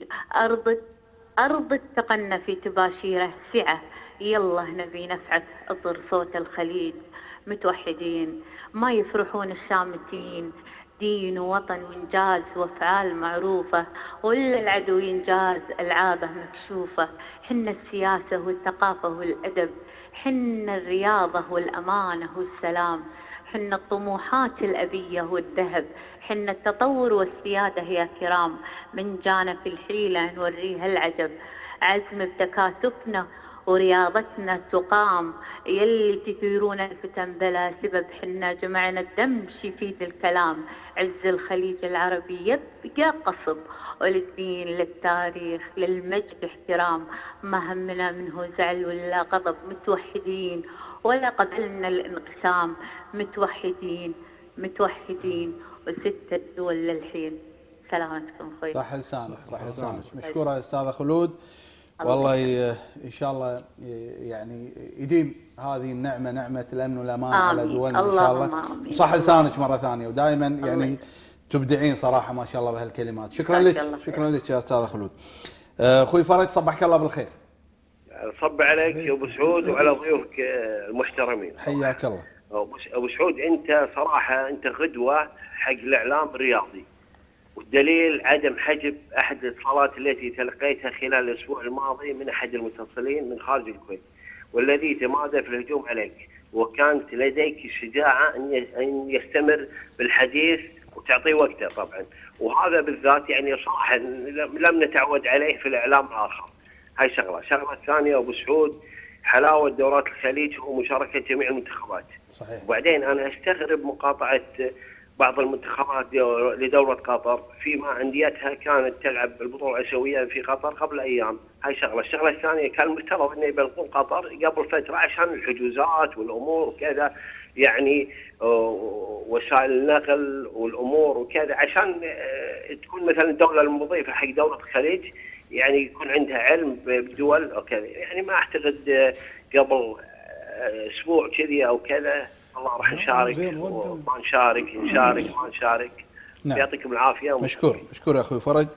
أرض التقنى في تباشيره سعة، يلا نبي نفعل اطر صوت الخليج، متوحدين ما يفرحون الشامتين، دين ووطن وإنجاز وأفعال معروفة، ولا العدو ينجاز ألعابه مكشوفة، حنا السياسة والثقافة والأدب، حنا الرياضة والأمانة والسلام، حنا الطموحات الأبية والذهب، حنا التطور والسيادة يا كرام، من جانا في الحيلة نوريها العجب، عزم بتكاتفنا ورياضتنا تقام، يلي تثيرون الفتن بلا سبب، حنا جمعنا الدم يفيد الكلام، عز الخليج العربي يبقى قصب، وللدين للتاريخ للمجد احترام، ما همنا منه زعل ولا غضب، متوحدين ولا قبلنا الانقسام، متوحدين متوحدين وستة دول للحين. سلامتكم اخوي. صح لسانك صح لسانك. مشكورة استاذة خلود، والله ان شاء الله يعني يديم هذه النعمه، نعمه الامن والامان على دولنا ان شاء الله. صح لسانك مره ثانيه، ودائما يعني تبدعين صراحه ما شاء الله بهالكلمات. شكرا لك، شكرا لك يا استاذه خلود. اخوي فرج صبحك الله بالخير. صب عليك يا ابو سعود وعلى ضيوفك المحترمين. حياك الله. ابو سعود، انت صراحه انت غدوه حق الاعلام الرياضي، والدليل عدم حجب احد الاتصالات التي تلقيتها خلال الاسبوع الماضي من احد المتصلين من خارج الكويت، والذي تمادى في الهجوم عليك، وكانت لديك الشجاعه ان يستمر بالحديث وتعطيه وقته طبعا، وهذا بالذات يعني صراحه لم نتعود عليه في الاعلام الاخر. هاي الشغله الثانيه ابو سعود، حلاوه دورات الخليج ومشاركه جميع المنتخبات. صحيح. وبعدين انا استغرب مقاطعه بعض المنتخبات لدورة قطر فيما أنديتها كانت تلعب البطولة الآسيوية في قطر قبل أيام. هاي الشغلة الثانية، كان المفترض أن يبلغون قطر قبل فترة عشان الحجوزات والأمور وكذا، يعني وسائل النقل والأمور وكذا، عشان تكون مثلا الدولة المضيفة حق دولة الخليج يعني يكون عندها علم بدول وكذا. يعني ما أعتقد قبل أسبوع كذي أو كذا الله راح نشارك وما نشارك، ما نشارك. نعم. يعطيكم العافيه. مشكور يا اخوي فرج.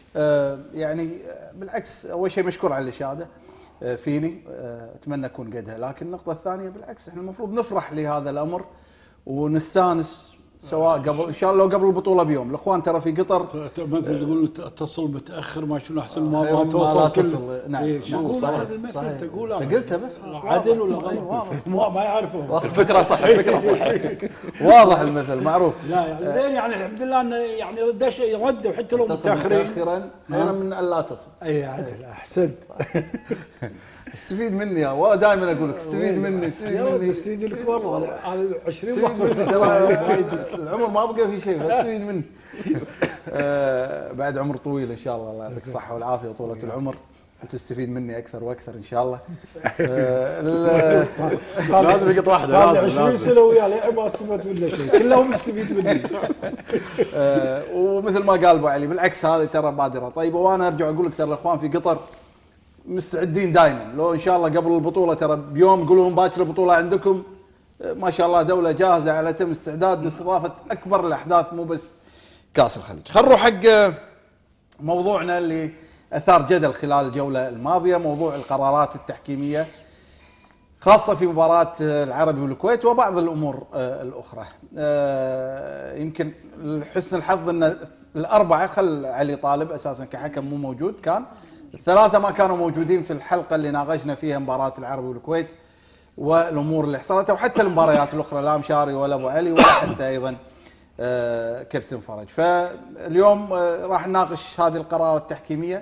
يعني بالعكس، اول شيء مشكور على الاشاده فيني، اتمنى اكون قدها، لكن النقطه الثانيه بالعكس احنا المفروض نفرح لهذا الامر ونستانس سواء قبل ان شاء الله لو قبل البطوله بيوم. الاخوان ترى في قطر مثل يقول تصل متاخر ما شنو احسن ما خير ما توصل لا كل تصل. نعم. إيه، شو مو يقول صحيح. هذا المثل صحيح. تقول أنت قلتها بس عدل ولا غلط ما يعرفه الفكره صح، الفكره صح. واضح المثل معروف. لا يعني زين يعني الحمد لله انه يعني دش يرد وحتى لو تصل متاخرين متاخرا خيرا من ان لا تصل. اي عدل احسنت استفيد مني دائما اقول لك استفيد مني استفيد مني استفيد لك مره انا 20 استفيد مني ترى العمر ما بقى في شيء فاستفيد مني. بعد عمر طويل ان شاء الله، الله يعطيك الصحه والعافيه وطولة العمر وتستفيد مني اكثر واكثر ان شاء الله. لازم يقط واحده، لازم 20 سنه وياه ليه ما استفدت منه شيء، كلهم مستفيد مني. ومثل ما قال ابو علي بالعكس هذه ترى بادره طيبه. وانا ارجع اقول لك ترى الاخوان في قطر مستعدين دائما، لو ان شاء الله قبل البطوله ترى بيوم قولوا لهم باكر البطوله عندكم. ما شاء الله دوله جاهزه على تم استعداد لاستضافه اكبر الاحداث مو بس كاس الخليج. خلينا نروح حق موضوعنا اللي اثار جدل خلال الجوله الماضيه، موضوع القرارات التحكيميه خاصه في مباراه العربي والكويت وبعض الامور الاخرى. يمكن لحسن الحظ ان الاربعه خل علي طالب اساسا كحكم مو موجود، كان الثلاثه ما كانوا موجودين في الحلقه اللي ناقشنا فيها مباراه العربي والكويت والامور اللي حصلت، وحتى المباريات الاخرى لا مشاري ولا ابو علي ولا حتى ايضا كابتن فرج. فاليوم راح نناقش هذه القرارات التحكيميه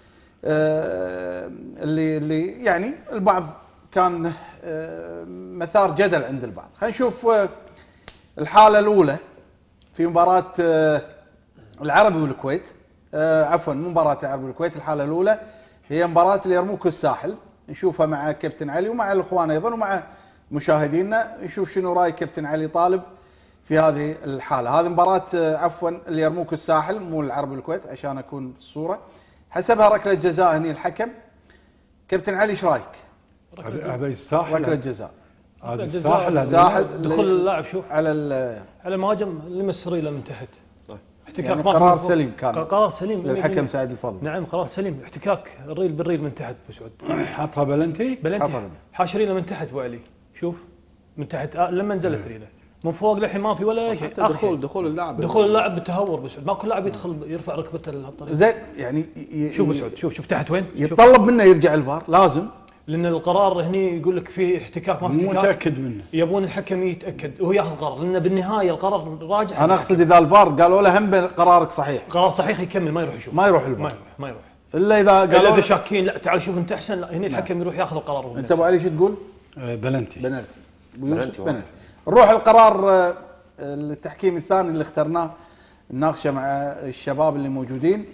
اللي يعني البعض كان مثار جدل عند البعض. خلينا نشوف الحاله الاولى في مباراه العربي والكويت. عفوا مباراه العربي والكويت، الحاله الاولى هي مباراه اليرموك والساحل. نشوفها مع كابتن علي ومع الاخوان ايضا ومع مشاهدينا، نشوف شنو راي كابتن علي طالب في هذه الحاله. هذه مباراه عفوا اليرموك والساحل مو العربي والكويت عشان اكون بالصوره. حسبها ركله جزاء هني الحكم. كابتن علي ايش رايك؟ هذا الساحل ركله جزاء. هذا الساحل دخول اللاعب شوف على المهاجم لمس ريله من تحت. احتكاك يعني قرار سليم كان، قرار سليم للحكم سعيد الفضل. نعم قرار سليم، احتكاك الريل بالريل من تحت ابو سعود. حطها بلنتي حاش ريله من تحت ابو علي، شوف من تحت لما نزلت ريله من فوق للحين ما في ولا شيء. دخول اللاعب بالتهور بس ما كل لاعب يدخل يرفع ركبته لهالطريقه. زين يعني شوف سعود شوف تحت وين؟ يتطلب منه يرجع الفار لازم، لان القرار هني يقول لك في احتكاك ما في احتكاك، متاكد منه. يبون الحكم يتاكد وهو ياخذ قرار، لان بالنهايه القرار راجع. انا اقصد اذا الفار قالوا له هم قرارك صحيح، قرار صحيح يكمل ما يروح يشوف، ما يروح الفار، ما يروح الا اذا قالوا اذا شاكين لا تعال شوف انت احسن، لا هني الحكم يروح ياخذ القرار. انت ابو علي شو تقول؟ بلنتي. بنالتي. نروح القرار التحكيم الثاني اللي اخترناه نناقشه مع الشباب اللي موجودين.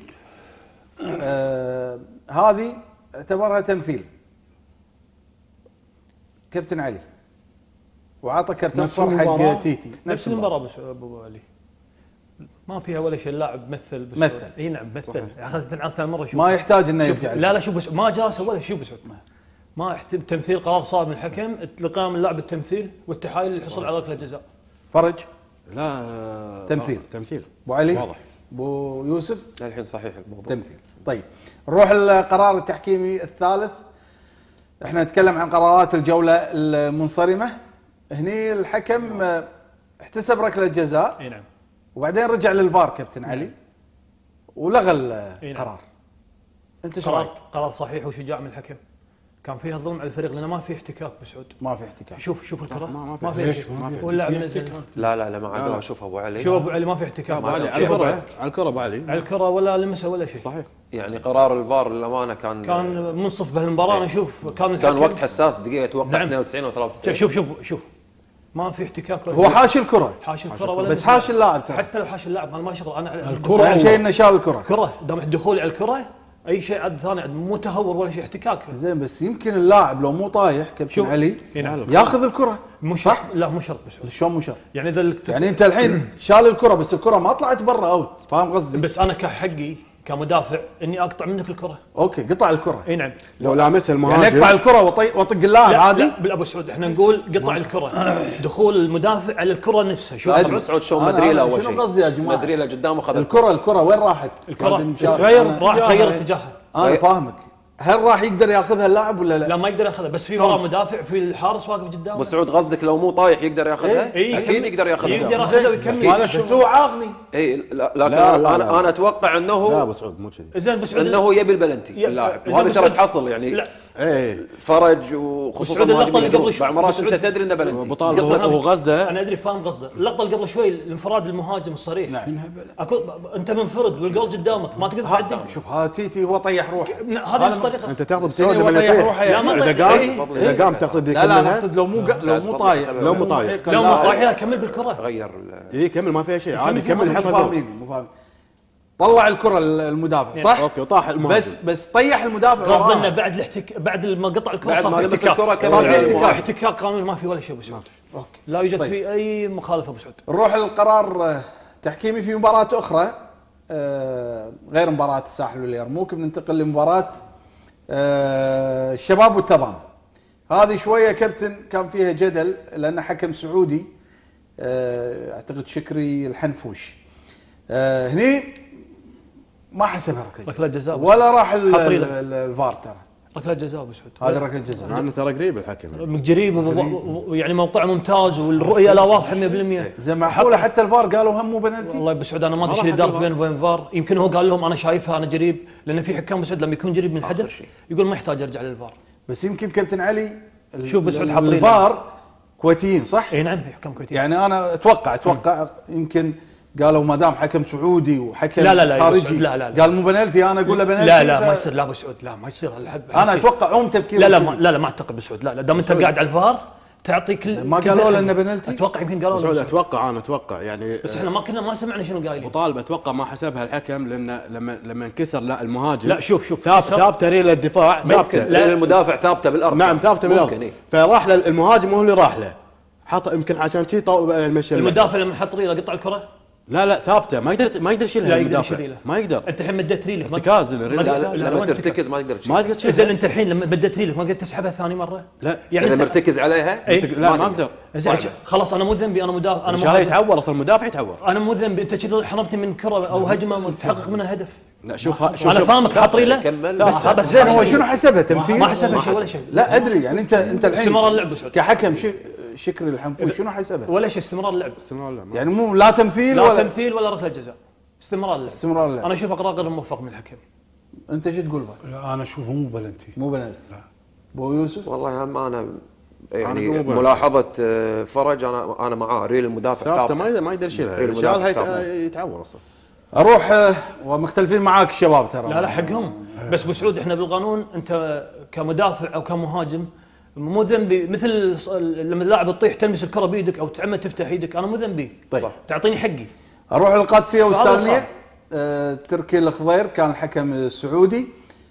هذه اعتبرها تمثيل كابتن علي، وعطى كرت اصفر حق تيتي. نفس المباراه ابو علي ما فيها ولا شيء، اللاعب مثل اي نعم مثل اخذت ثاني مره. شوف ما يحتاج انه يرجع. لا شوف ما جاسه ولا شوف بس ما تمثيل قرار صار من الحكم، القام اللاعب التمثيل والتحايل اللي حصل على ركله جزاء. فرج لا تمثيل ابو علي واضح. ابو يوسف الحين صحيح الموضوع تمثيل. طيب نروح القرار التحكيمي الثالث. احنا نتكلم عن قرارات الجوله المنصرمه. هني الحكم احتسب ركله جزاء اي نعم، وبعدين رجع للفار كابتن علي ولغى القرار. انت ايش رايك؟ قرار صحيح وشجاع من الحكم، كان فيها ظلم على الفريق لانه ما في احتكاك بسعود. ما في احتكاك. شوف الكره ما في شيء، واللاعب نزل. لا ما عاد اشوف ابو علي. شوف ابو علي ما في احتكاك على الكره ابو علي، على الكره ولا لمسه ولا شيء. صحيح. يعني قرار الفار للامانه كان منصف بهالمباراه. انا اشوف كان وقت حساس، دقيقه اتوقع 92 و 93. شوف ما في احتكاك. هو حاشي الكره ولا بس حاشي اللاعب ترى. حتى لو حاشي اللاعب انا ما شغل، انا الكره اهم شيء انه شال الكره. كره دام دخولي على الكره اي شيء عد ثاني مو تهور ولا شيء، احتكاك. زين بس يمكن اللاعب لو مو طايح كابتن علي ياخذ الكره. مش صح؟ لا مو شرط بس. شلون مو شرط؟ يعني اذا يعني انت الحين شال الكره بس الكره ما طلعت برا اوت، فاهم قصدي؟ بس انا كحقي كمدافع اني اقطع منك الكره. اوكي قطع الكره. اي نعم. لو لامسها المهاجم يعني اقطع الكره واطق اللاعب عادي؟ لا بالابو سعود احنا نقول قطع الكره، دخول المدافع على الكره نفسها. شوف ابو سعود شو مدريلا اول شيء. شنو قصدي يا جماعه؟ مدريلا قدامه اخذ الكره وين راحت؟ الكره راح تغير اتجاهها. انا فاهمك. هل راح يقدر ياخذها اللاعب ولا لا؟ لا ما يقدر ياخذها، بس في ورا مدافع في الحارس واقف قدامه. ابو سعود قصدك لو مو طايح يقدر ياخذها؟ اكيد يقدر ياخذها. يقدر ياخذها ويكمل. بس هو عاقني. اي لكن انا اتوقع انه لا ابو سعود مو كذي. زين ابو سعود انه يبي البلنتي اللاعب، وهذا ترى تحصل يعني. لا فرج وخصوصا اللقطه اللي قبل شوي بعض مرات انت تدري انه بلنتي. ابو طالب هو قصده، انا ادري فاهم قصده. اللقطه اللي قبل شوي الانفراد المهاجم الصريح. نعم. انت منفرد والجول قدامك ما تقدر تعدي. شوف هذا تيتي هو طيح روحه. هذه الطريقه. انت تاخذ سعود بسعود طيح روحه اذا قام تاخذ لا نقصد لو مو طايح. لو مو طايح لا كمل بالكره. غير اي كمل ما فيها شيء عادي، كمل حط مو فاهم. طلع الكره المدافع صح؟ اوكي وطاح المهاجم بس طيح المدافع. قصدي انه بعد ما قطع الكره صار في احتكاك قانوني ما في ولا شيء ابو سعود. لا يوجد فيه اي مخالفه ابو سعود. نروح للقرار تحكيمي في مباراه اخرى غير مباراه الساحل واليرموك. بننتقل لمباراه الشباب والتضامن. هذه شويه كابتن كان فيها جدل لان حكم سعودي اعتقد شكري الحنفوش هني ما حسبها ركله جزاء ولا راح الفار ترى. ركله جزاء ابو سعود. هذه ركله جزاء مع انه ترى قريب الحكم قريب يعني موقعه ممتاز والرؤيه لا واضحه 100%. زين معقوله حتى الفار قالوا هم مو بنالتي؟ والله ابو سعود انا ما ادري ايش اللي دار بينه وبين الفار. يمكن هو قال لهم انا شايفها انا قريب، لان في حكام ابو سعود لما يكون قريب من الحدث يقول ما يحتاج ارجع للفار. بس يمكن كابتن علي شوف بس حاط الفار كويتيين صح؟ اي نعم في حكام كويتيين. يعني انا اتوقع يمكن قالوا ما دام حكم سعودي وحكم لا خارجي لا قال مو بنالتي انا اقول له بنالتي. لا ما يصير. لا ابو سعود لا ما يصير. انا اتوقع تفكير. لا ما اعتقد ابو سعود. لا دام انت قاعد على الفار تعطي كل ما قالوا له انه بنالتي. اتوقع يمكن قالوا سعود. اتوقع يعني بس احنا ما سمعنا شنو قايلين. وطالب اتوقع ما حسبها الحكم لان لما انكسر لا المهاجم لا شوف ثابته ريل الدفاع ثابته. لا المدافع ثابته بالارض. نعم ثابته بالارض. فراح المهاجم هو اللي راح له حط يمكن عشان شي مشى المدافع لما حط ريله قطع الكره. لا ثابته ما يقدر يشيلها. لا يقدر يشيلها. ما يقدر. انت الحين مديت ريلك ارتكاز لما ترتكز ما تقدر تشيلها. زين انت الحين لما بديت ريلك ما قدرت تسحبها ثاني مره. لا يعني اذا مرتكز عليها لا ما اقدر. زين خلاص انا مو ذنبي انا مدافع. انا مو يتعور اصلا المدافع يتعور. انا مو ذنبي انت كذا حرمتني من كره او هجمه وتحقق منها هدف. لا شوف انا فاهمك حاط ريله بس زين هو شنو حسبها تمثيل؟ ما حسبها شيء ولا شيء. لا ادري يعني انت الحين استمرار اللعب كحكم شكري الحنفوش شنو حسبها؟ ولا شيء. استمرار اللعب يعني مو لا تمثيل ولا ركله جزاء. استمرار اللعب. انا اشوف اقرار غير موفق من الحكم. انت شو تقول بقى؟ انا اشوفه مو بلنتي. لا ابو يوسف والله هم انا يعني ملاحظه فرج انا معاه ريل المدافع ثابته ما يقدر يشيلها. شالها يتعور اصلا. اروح ومختلفين معاك الشباب ترى. لا حقهم. بس ابو سعود احنا بالقانون انت كمدافع او كمهاجم مو ذنبي مثل لما اللاعب تطيح تلمس الكره بيدك او تعمد تفتح ايدك انا مو ذنبي. طيب تعطيني حقي. اروح للقادسيه والسالميه. تركي الخضير كان الحكم السعودي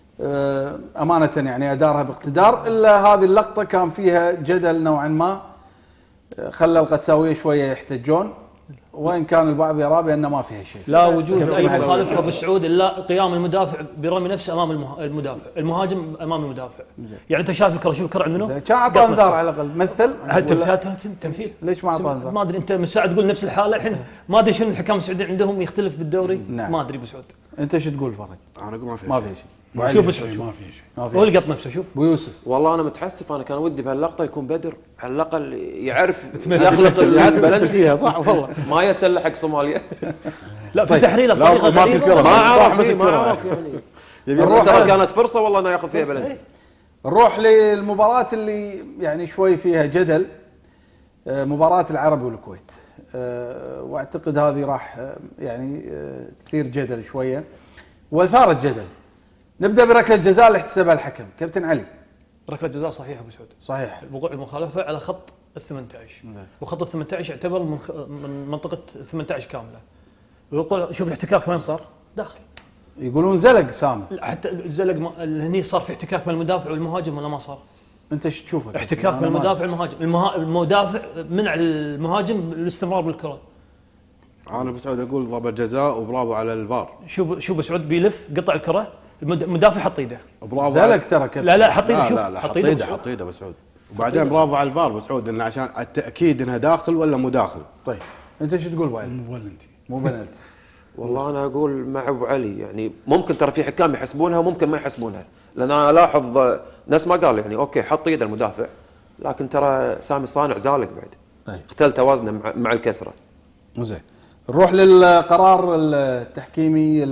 امانه يعني ادارها باقتدار، الا هذه اللقطه كان فيها جدل نوعا ما خلى القدساويه شويه يحتجون، وان كان البعض يرى بانه ما فيها شيء. لا وجود اي مخالفه ابو سعود الا قيام المدافع برمي نفسه امام المدافع، المهاجم امام المدافع. يعني انت شايف الكره، شوف الكره عند منو؟ كان اعطى انذار على الاقل. مثل تمثيل. ليش ما اعطى انذار؟ ما ادري انت من ساعه تقول نفس الحاله الحين ما ادري شنو الحكام السعوديين عندهم يختلف بالدوري. نعم. ما ادري ابو سعود. انت شو تقول فرج؟ انا اقول ما فيها شيء. شوف سعود ما في شيء. هو اللي قط نفسه. شوف ابو يوسف والله انا متحسف، انا كان ودي بهاللقطه يكون بدر على الاقل يعرف يخلق البلد فيها صح والله. ما يتل حق صوماليا. لا في تحريله بطريقه غريبه ما عرف يعني ترى كانت فرصه والله انه ياخذ فيها بلد. نروح للمباراه اللي يعني شوي فيها جدل، مباراه العرب والكويت، واعتقد هذه راح يعني تثير جدل شويه واثارت جدل. نبدا بركله جزاء اللي احتسبها الحكم كابتن علي. ركله جزاء صحيحه ابو سعود. صحيح. وقوع المخالفه على خط ال 18 وخط ال 18 يعتبر من منطقه 18 كامله. ويقول شوف الاحتكاك وين صار؟ داخل. يقولون زلق سامي. حتى الزلق هني صار في احتكاك بين المدافع والمهاجم ولا ما صار؟ انت ايش تشوفه؟ احتكاك بين المدافع والمهاجم، المدافع منع المهاجم الاستمرار بالكره. انا بس اقول ضربه جزاء وبرافو على الفار. شوف بسعود بيلف قطع الكره، المدافع حط ايده. برافو. زلق ترى كابتن. لا حط ايده. شوف حط ايده بسعود. وبعدين برافو على الفار بسعود انه عشان التاكيد انها داخل ولا مو داخل. طيب انت ايش تقول بايد؟ مو بلنتي. مو بلنتي. والله انا اقول مع ابو علي، يعني ممكن ترى في حكام يحسبونها وممكن ما يحسبونها، لان انا الاحظ ناس ما قال يعني اوكي حط ايد المدافع، لكن ترى سامي الصانع زالق بعد. طيب. اختل توازنه مع الكسره. زين، نروح للقرار التحكيمي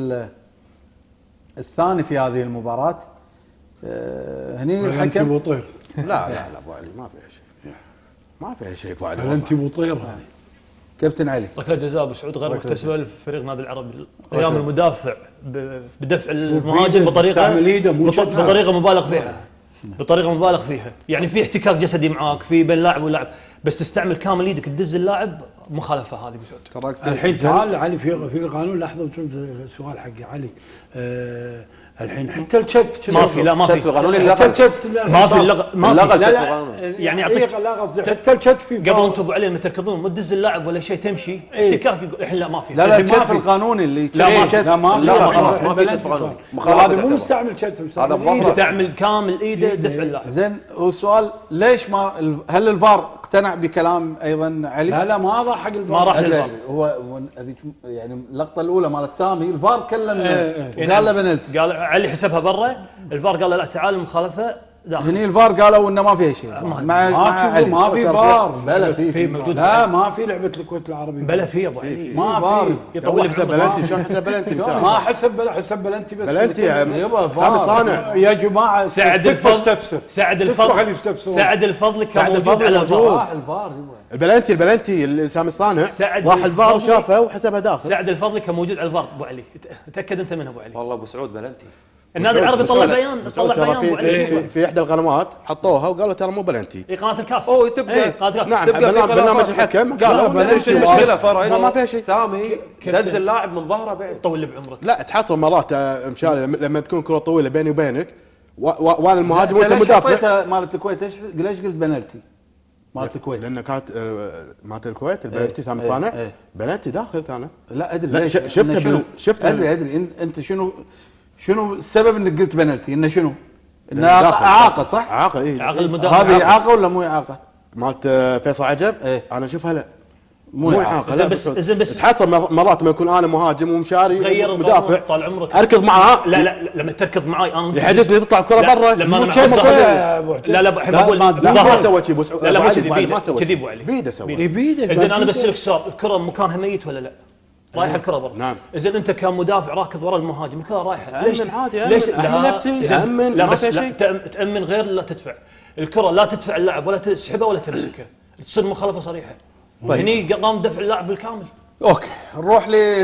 الثاني في هذه المباراة. هني الحكم الحكم بطير. لا ابو علي ما فيها شيء، ما فيها شيء ابو علي. انت بطير هذه. كابتن علي. ركله جزاء ابو سعود غير محتسبه لفريق النادي العربي، قيام المدافع بدفع المهاجم بطريقه مبالغ فيها، بطريقه مبالغ فيها، يعني في احتكاك جسدي معاك في بين لاعب ولاعب، بس تستعمل كامل ايدك تدز اللاعب، مخالفه هذه ابو سعود. الحين تعال علي في القانون، لحظه سؤال حقي علي. الحين حتى الشف ما في، لا ما في القانون، حتى الشف ما في لغى القانون، يعني يعطيك لا قصدي حتى الشف في قبل انتم ابو علي لما تركضون ما تدز اللاعب ولا شيء تمشي احتكاك، الحين لا ما في. لا الشف القانوني اللي لا ما في، خلاص ما في شف قانوني، هذا مو مستعمل شف، هذا مستعمل كامل ايده دفع اللاعب. زين، والسؤال ليش ما هل الفار اقتنع بكلام ايضا علي؟ لا ما راح حق الفار، ما راح للفار. هو يعني اللقطه الاولى مالت سامي الفار كلم وقال له بنالتي، قال علي حسبها برا، الفار قال له لا تعال المخالفه داخل. هني الفار قالوا انه ما فيها شيء مع علي، ما في فار. لا في موجود. لا ما في لعبه الكويت العربي، بلا في ابو علي ما في. يطول حسب بلنتي، شلون حسب بلنتي؟ ما حسب بلنتي، بس بلنتي يبا سامي صانع يا جماعه. سعد الفضل، سعد الفضل كان موجود على الفار. البلنتي سامي الصانع راح الفار وشافه وحسبها داخل. سعد الفضل كان موجود على الفار ابو علي، تاكد انت منها ابو علي. والله ابو سعود بلنتي، النادي العربي طلع بيان في احدى القنوات حطوها وقالوا ترى مو بلنتي. قناه الكاس. نعم، برنامج الحكم قالوا بلنتي. المشكله فرع ما فيها شيء. سامي دز اللاعب من ظهره بعد. طول بعمرك. لا تحصل مرات مشاري لما تكون كره طويله بيني وبينك وانا المهاجم وانت المدافع. حطيتها مالت الكويت ليش قلت بنالتي؟ مالت الكويت لان كانت مالت الكويت البلنتي سامي الصانع بلنتي داخل كانت. لا ادري ليش شفتها ادري انت شنو السبب انك قلت بنالتي؟ انه شنو؟ انه اعاقه صح؟ اعاقه اي هذه اعاقه ولا مو اعاقه؟ مالت فيصل عجب انا اشوفها لا مو اعاقه. لا بس تحصل مرات ما يكون انا مهاجم ومشاري مدافع طال عمرك اركض معاه. لا لما تركض معاي انا يحجزني تطلع الكره برا. لما انا لا الحين بقول ما سوى شيء بس لا ما سوى كذي ابو علي بيده سوى اذا انا بسالك سؤال، الكره مكانها ميت ولا لا؟ رايحه الكره برا. نعم. اذا انت كمدافع راكض ورا المهاجم الكره رايحه، ليش عادي ليش نفسي امن لا بس لا تامن غير لا تدفع الكره، لا تدفع اللاعب ولا تسحبه ولا تمسكه، تصير مخالفه صريحه. طيب. هني قام دفع اللاعب بالكامل. اوكي، نروح ل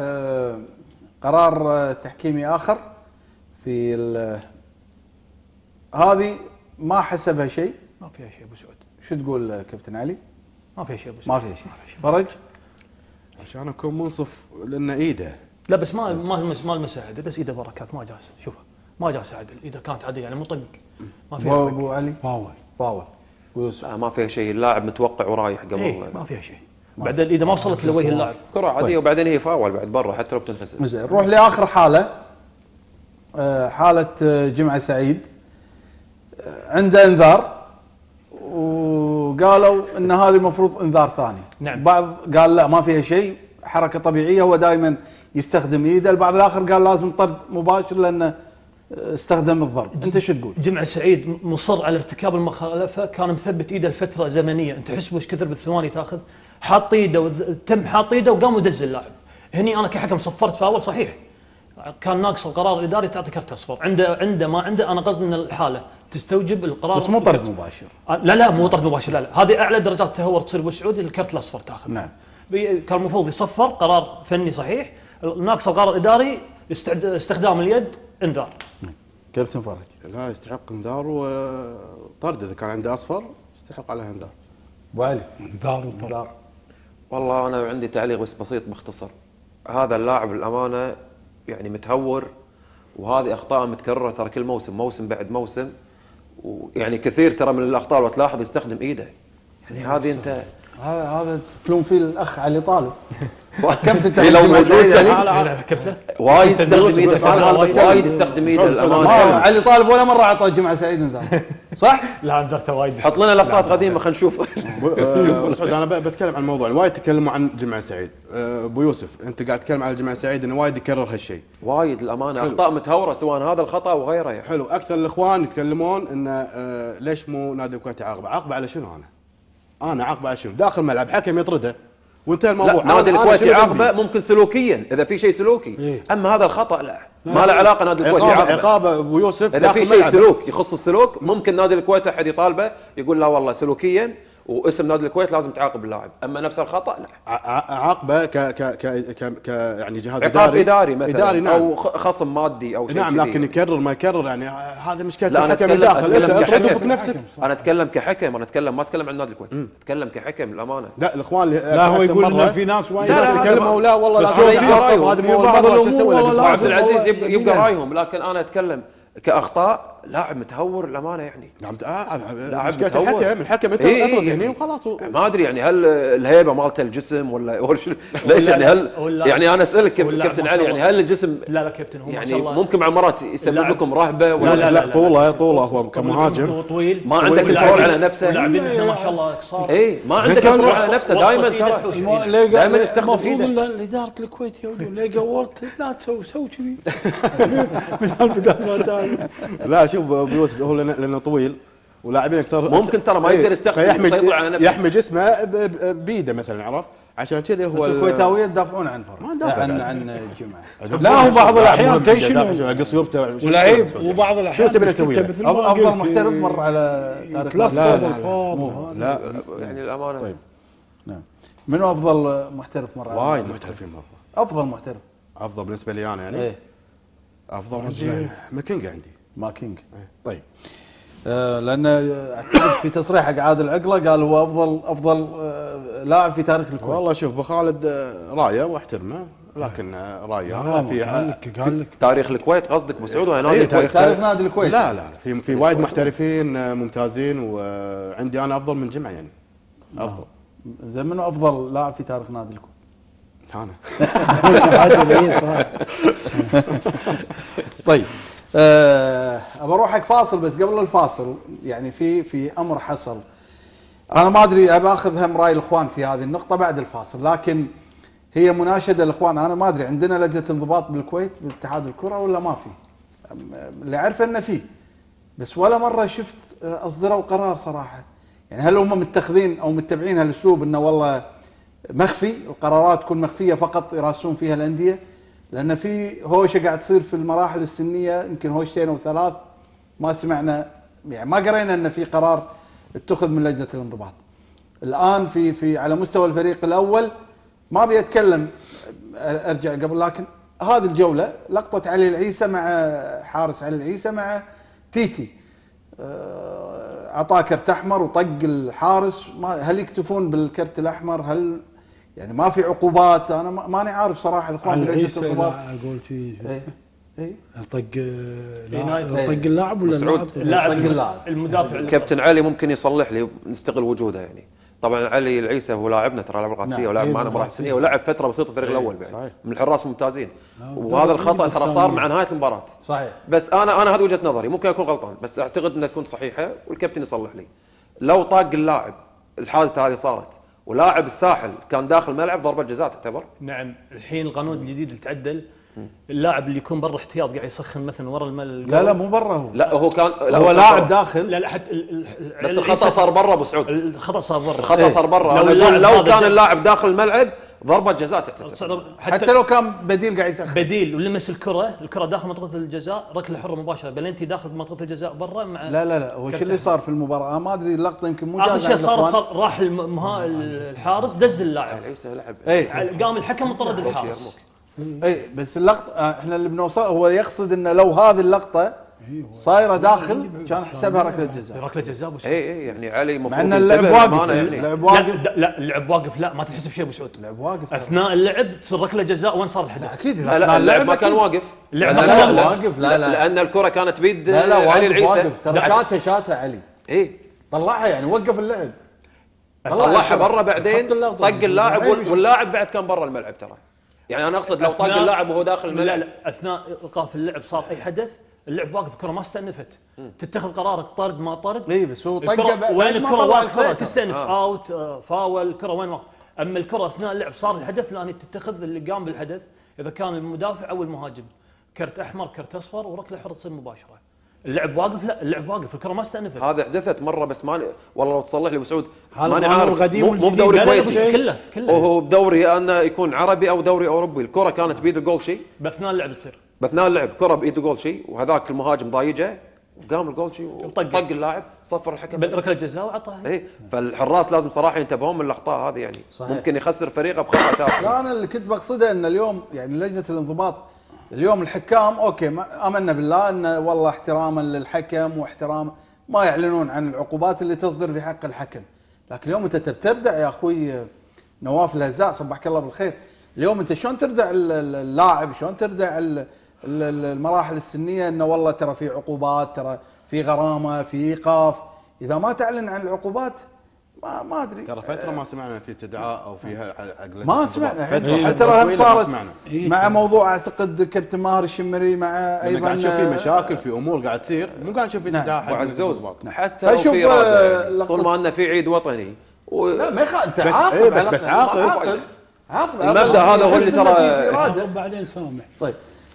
قرار تحكيمي اخر في هذه ما حسبها شيء. ما فيها شيء ابو سعود. شو تقول كابتن علي؟ ما فيها شيء ابو سعود. ما فيها شيء. فرج عشان اكون منصف لان ايده لا بس ما المساعده، بس ايده بركات ما جاز. شوفها ما جاز عدل، اذا كانت عاديه يعني مطق ما فيها. ابو علي فاول ما فيها شيء، اللاعب متوقع ورايح قبل. ما فيها شيء. بعدين اذا ما وصلت لوجه اللاعب كره عاديه. طيب. وبعدين هي فاول بعد برا حتى لو بتنحسب. زين، نروح لاخر حاله، حاله جمعه سعيد. عنده انذار وقالوا ان هذه المفروض انذار ثاني. نعم. بعض قال لا ما فيها شيء، حركه طبيعيه، هو دائما يستخدم ايده. البعض الاخر قال لازم طرد مباشر لانه استخدم الضرب. انت شو تقول؟ جمعه سعيد مصر على ارتكاب المخالفه، كان مثبت ايده لفتره زمنيه، انت حسبه ايش كثر بالثواني تاخذ، حاط ايده تم حاط ايده وقام ودز اللاعب. هني انا كحكم صفرت فاول صحيح، كان ناقص القرار الاداري تعطي كرت اصفر. عنده ما عنده، انا قصدي ان الحاله تستوجب القرار، بس مو طرد مباشر. لا مو طرد مباشر، لا هذه اعلى درجات التهور تصير بالسعودي، الكرت الاصفر تاخذ. نعم. كان المفروض يصفر، قرار فني صحيح، ناقص القرار الاداري استخدام اليد انذار. كابتن فرج. لا يستحق انذار وطرد، اذا كان عنده اصفر يستحق عليه انذار. ابو علي. انذار. والله انا عندي تعليق بس بسيط باختصار. هذا اللاعب الامانه يعني متهور، وهذه اخطاء متكرره ترى كل موسم بعد موسم، ويعني كثير ترى من الاخطاء لو تلاحظ يستخدم ايده. يعني هذه انت هذا تلوم فيه الاخ علي طالب. كم لو مع سعيد علي وايد يستخدم ايده، وايد يستخدم ايده الامانه. علي طالب ولا مره اعطى جمعه سعيد نذار صح؟ لا درته وايد. حط لنا لقطات قديمه خلينا نشوف. سعود انا بتكلم عن الموضوع، وايد تكلموا عن جمعه سعيد. ابو يوسف انت قاعد تتكلم عن جمعه سعيد انه وايد يكرر هالشيء، وايد الامانه اخطاء متهوره سواء هذا الخطا وغيره يعني. حلو. اكثر الاخوان يتكلمون انه ليش مو نادي الكويت عاقبه على شنو؟ انا عاقبه على شنو؟ داخل ملعب حكم يطرده وانتهى الموضوع. نادي الكويت يعاقبه ممكن سلوكيا اذا في شيء سلوكي، اما هذا الخطا لا ما له علاقه. نادي الكويت يعاقبه عقابه ابو يوسف اذا في شيء سلوك يخص السلوك، ممكن نادي الكويت احد يطالبه يقول لا والله سلوكيا واسم نادي الكويت لازم تعاقب اللاعب، اما نفس الخطا لا. عاقبه ك يعني جهاز عقاب اداري مثلا إداري نعم. او خصم مادي او شيء. نعم لكن يعني. يكرر ما يكرر يعني هذا مشكله لا الحكم الداخل. انت اطردك نفسك. انا اتكلم كحكم، انا اتكلم ما اتكلم عن نادي الكويت، اتكلم كحكم الامانه. لا الاخوان لا هو يقول انه في ناس وايد يتكلموا لا والله لازم يعاقب. هذا مو بعض الامور. عبد العزيز يبقى رايهم، لكن انا اتكلم كاخطاء لاعب متهور الامانه يعني. نعم لاعب متهور. الحكم اطرد هني وخلاص. ما ادري يعني هل الهيبه مالته الجسم ولا ليش يعني؟ هل يعني انا اسالك كابتن علي يعني هل الجسم لا كابتن هو يعني ممكن مع مرات يسبب لكم رهبه ولا لا طوله هو كمهاجم طويل ما عنده كنترول على نفسه. لاعبين احنا ما شاء الله قصار. اي ما عنده كنترول على نفسه دائما ترى دائما يستخدم في المفروض اداره الكويت يا ولد ليه قورت لا سوي كذي بدل ما لا شوف ابو يوسف هو لانه طويل ولاعبين اكثر ممكن ترى ما يقدر يستخدم يسيطر على نفسه، يحمي جسمه بيده مثلا عرفت. عشان كذا هو الكويتاويه يدافعون عن فرق ما ندافع عن الجمعه. لا هو بعض الاحيان تيشن قصيرته ولعيب وبعض الاحيان شو تبي نسوي؟ افضل محترف مر على تاريخ لا يعني الامانه. طيب نعم منو افضل محترف مر على وايد محترفين مره. افضل محترف افضل بالنسبه لي انا يعني ايه افضل ماكينج عندي. ماكينج طيب لان اعتقد في تصريح حق عادل عقله قال هو افضل لاعب في تاريخ الكويت. والله شوف ابو خالد رايه واحترمه لكن رايه قال لك تاريخ الكويت قصدك ابو سعود ولا نادي الكويت؟ تاريخ نادي الكويت. لا في وايد محترفين ممتازين وعندي انا افضل من جمعه يعني افضل. زين منو افضل لاعب في تاريخ نادي الكويت؟ انا طيب ابى اروح حق فاصل بس قبل الفاصل يعني في امر حصل انا ما ادري ابى اخذ هم راي الاخوان في هذه النقطه بعد الفاصل، لكن هي مناشده الاخوان. انا ما ادري عندنا لجنه انضباط بالكويت باتحاد الكره ولا ما في؟ اللي اعرفه انه في بس ولا مره شفت اصدروا قرار صراحه. يعني هل هم متخذين او متبعين هالاسلوب انه والله مخفي القرارات تكون مخفيه فقط يراسون فيها الانديه؟ لان في هوشه قاعد تصير في المراحل السنيه يمكن هوشتين او ثلاث ما سمعنا يعني ما قرينا ان في قرار اتخذ من لجنه الانضباط. الان في على مستوى الفريق الاول ما ابي اتكلم ارجع قبل، لكن هذه الجوله لقطه علي العيسى مع حارس علي العيسى مع تيتي اعطاه كرت احمر وطق الحارس. هل يكتفون بالكرت الاحمر؟ هل يعني ما في عقوبات؟ انا ماني عارف صراحه الاخوان في لجنه الانضباط. اقول شيء اي طق اللاعب ولا اللاعب المدافع كابتن علي ممكن يصلح لي نستغل وجوده يعني. طبعا علي العيسى هو لاعبنا ترى لاعب القادسيه ولعب معنا مراحل سنيه ولعب فتره بسيطه في الفريق الاول بعد من الحراس ممتازين. وهذا الخطا ترى صار مع نهايه المباراه صحيح. بس انا هذه وجهه نظري ممكن اكون غلطان بس اعتقد انها تكون صحيحه والكابتن يصلح لي. لو طاق اللاعب الحادثه هذه صارت ولاعب الساحل كان داخل الملعب ضربه جزاء تعتبر؟ نعم الحين القانون الجديد اللي تعدل اللاعب اللي يكون برا احتياط قاعد يسخن مثلا ورا لا مو برا هو لا هو كان هو لاعب داخل. لا حتى بس الخطا صار برا ابو سعود. الخطا صار برا. الخطا صار برا. لو كان اللاعب داخل الملعب ضربه جزاء تحتسب حتى لو كان بديل قاعد يسخن بديل ولمس الكره داخل منطقه الجزاء ركله حره مباشره بلنتي داخل منطقه الجزاء برا مع لا هو شو اللي صار في المباراه ما ادري اللقطه يمكن مو جاهزه. اخر شيء صار راح الحارس دز اللاعب قام الحكم وطرد الحارس. اي بس اللقطه احنا اللي بنوصل هو يقصد انه لو هذه اللقطه صايره داخل كان حسبها ركله جزاء. ركله جزاء اي يعني علي المفروض مع ان اللعب واقف يعني. اللعب واقف لا اللعب واقف لا ما تحسب شيء ابو سعود. اللعب واقف اثناء اللعب تصير ركله جزاء وين صار الحدث؟ اكيد لا اللعب ما كان واقف. اللعب ما كان واقف لا لان الكره كانت بيد علي العيسى. واقف ترى شاتها علي اي طلعها يعني وقف اللعب. طلعها برا بعدين حط اللقطة. طق اللاعب واللاعب بعد كان برا الملعب ترى. يعني انا اقصد لو طق اللاعب وهو داخل الملعب. لا اثناء ايقاف اللعب صار اي حدث، اللعب واقف، الكره ما استأنفت، تتخذ قرارك طرد ما طرد. اي بس هو طقه الكرة وين الكره واقفه تستأنف ترى. اوت فاول، الكره وين واقفه. اما الكره اثناء اللعب صار الحدث، لان تتخذ اللي قام بالحدث اذا كان المدافع او المهاجم كرت احمر كرت اصفر وركله حره تصير مباشره. اللعب واقف، لا اللعب واقف، الكره ما استأنفت. هذا حدثت مره بس ماني والله لو تصلح لي ابو سعود ماني عارف مو بدوري كويتي كله وهو بدوري انه يكون عربي او دوري اوروبي. الكره كانت بيد الجول شيء باثناء اللعب تصير، باثناء اللعب كره بايد الجول شيء، وهذاك المهاجم ضايجه وقام الجول شيء وطق اللاعب، صفر الحكم ركله جزاء وعطاها. اي فالحراس لازم صراحه ينتبهون من الاخطاء هذه، يعني صحيح. ممكن يخسر فريقه بخطا تافه. لا انا اللي كنت بقصده ان اليوم يعني لجنه الانضباط اليوم الحكام اوكي امنا بالله ان والله احتراما للحكم واحترام ما يعلنون عن العقوبات اللي تصدر في حق الحكم، لكن اليوم انت تبدع يا اخوي نواف الهزاء صبحك الله بالخير. اليوم انت شلون تردع اللاعب، شلون تردع المراحل السنيه انه والله ترى في عقوبات، ترى في غرامه، في ايقاف. اذا ما تعلن عن العقوبات ما ادري. ترى فتره ما سمعنا في استدعاء او في ما سمعنا حتى هم صارت مع موضوع اعتقد كابتن ماهر الشمري مع ايضا قاعد نشوف في مشاكل في امور قاعد تصير، مو قاعد نشوف في استدعاء حق وعزوز حتى لو في إرادة، طول ما انه في عيد وطني لا ما يخالف انت بس عاقب بس عاقب المبدا هذا هو اللي ترى بعدين سامح. طيب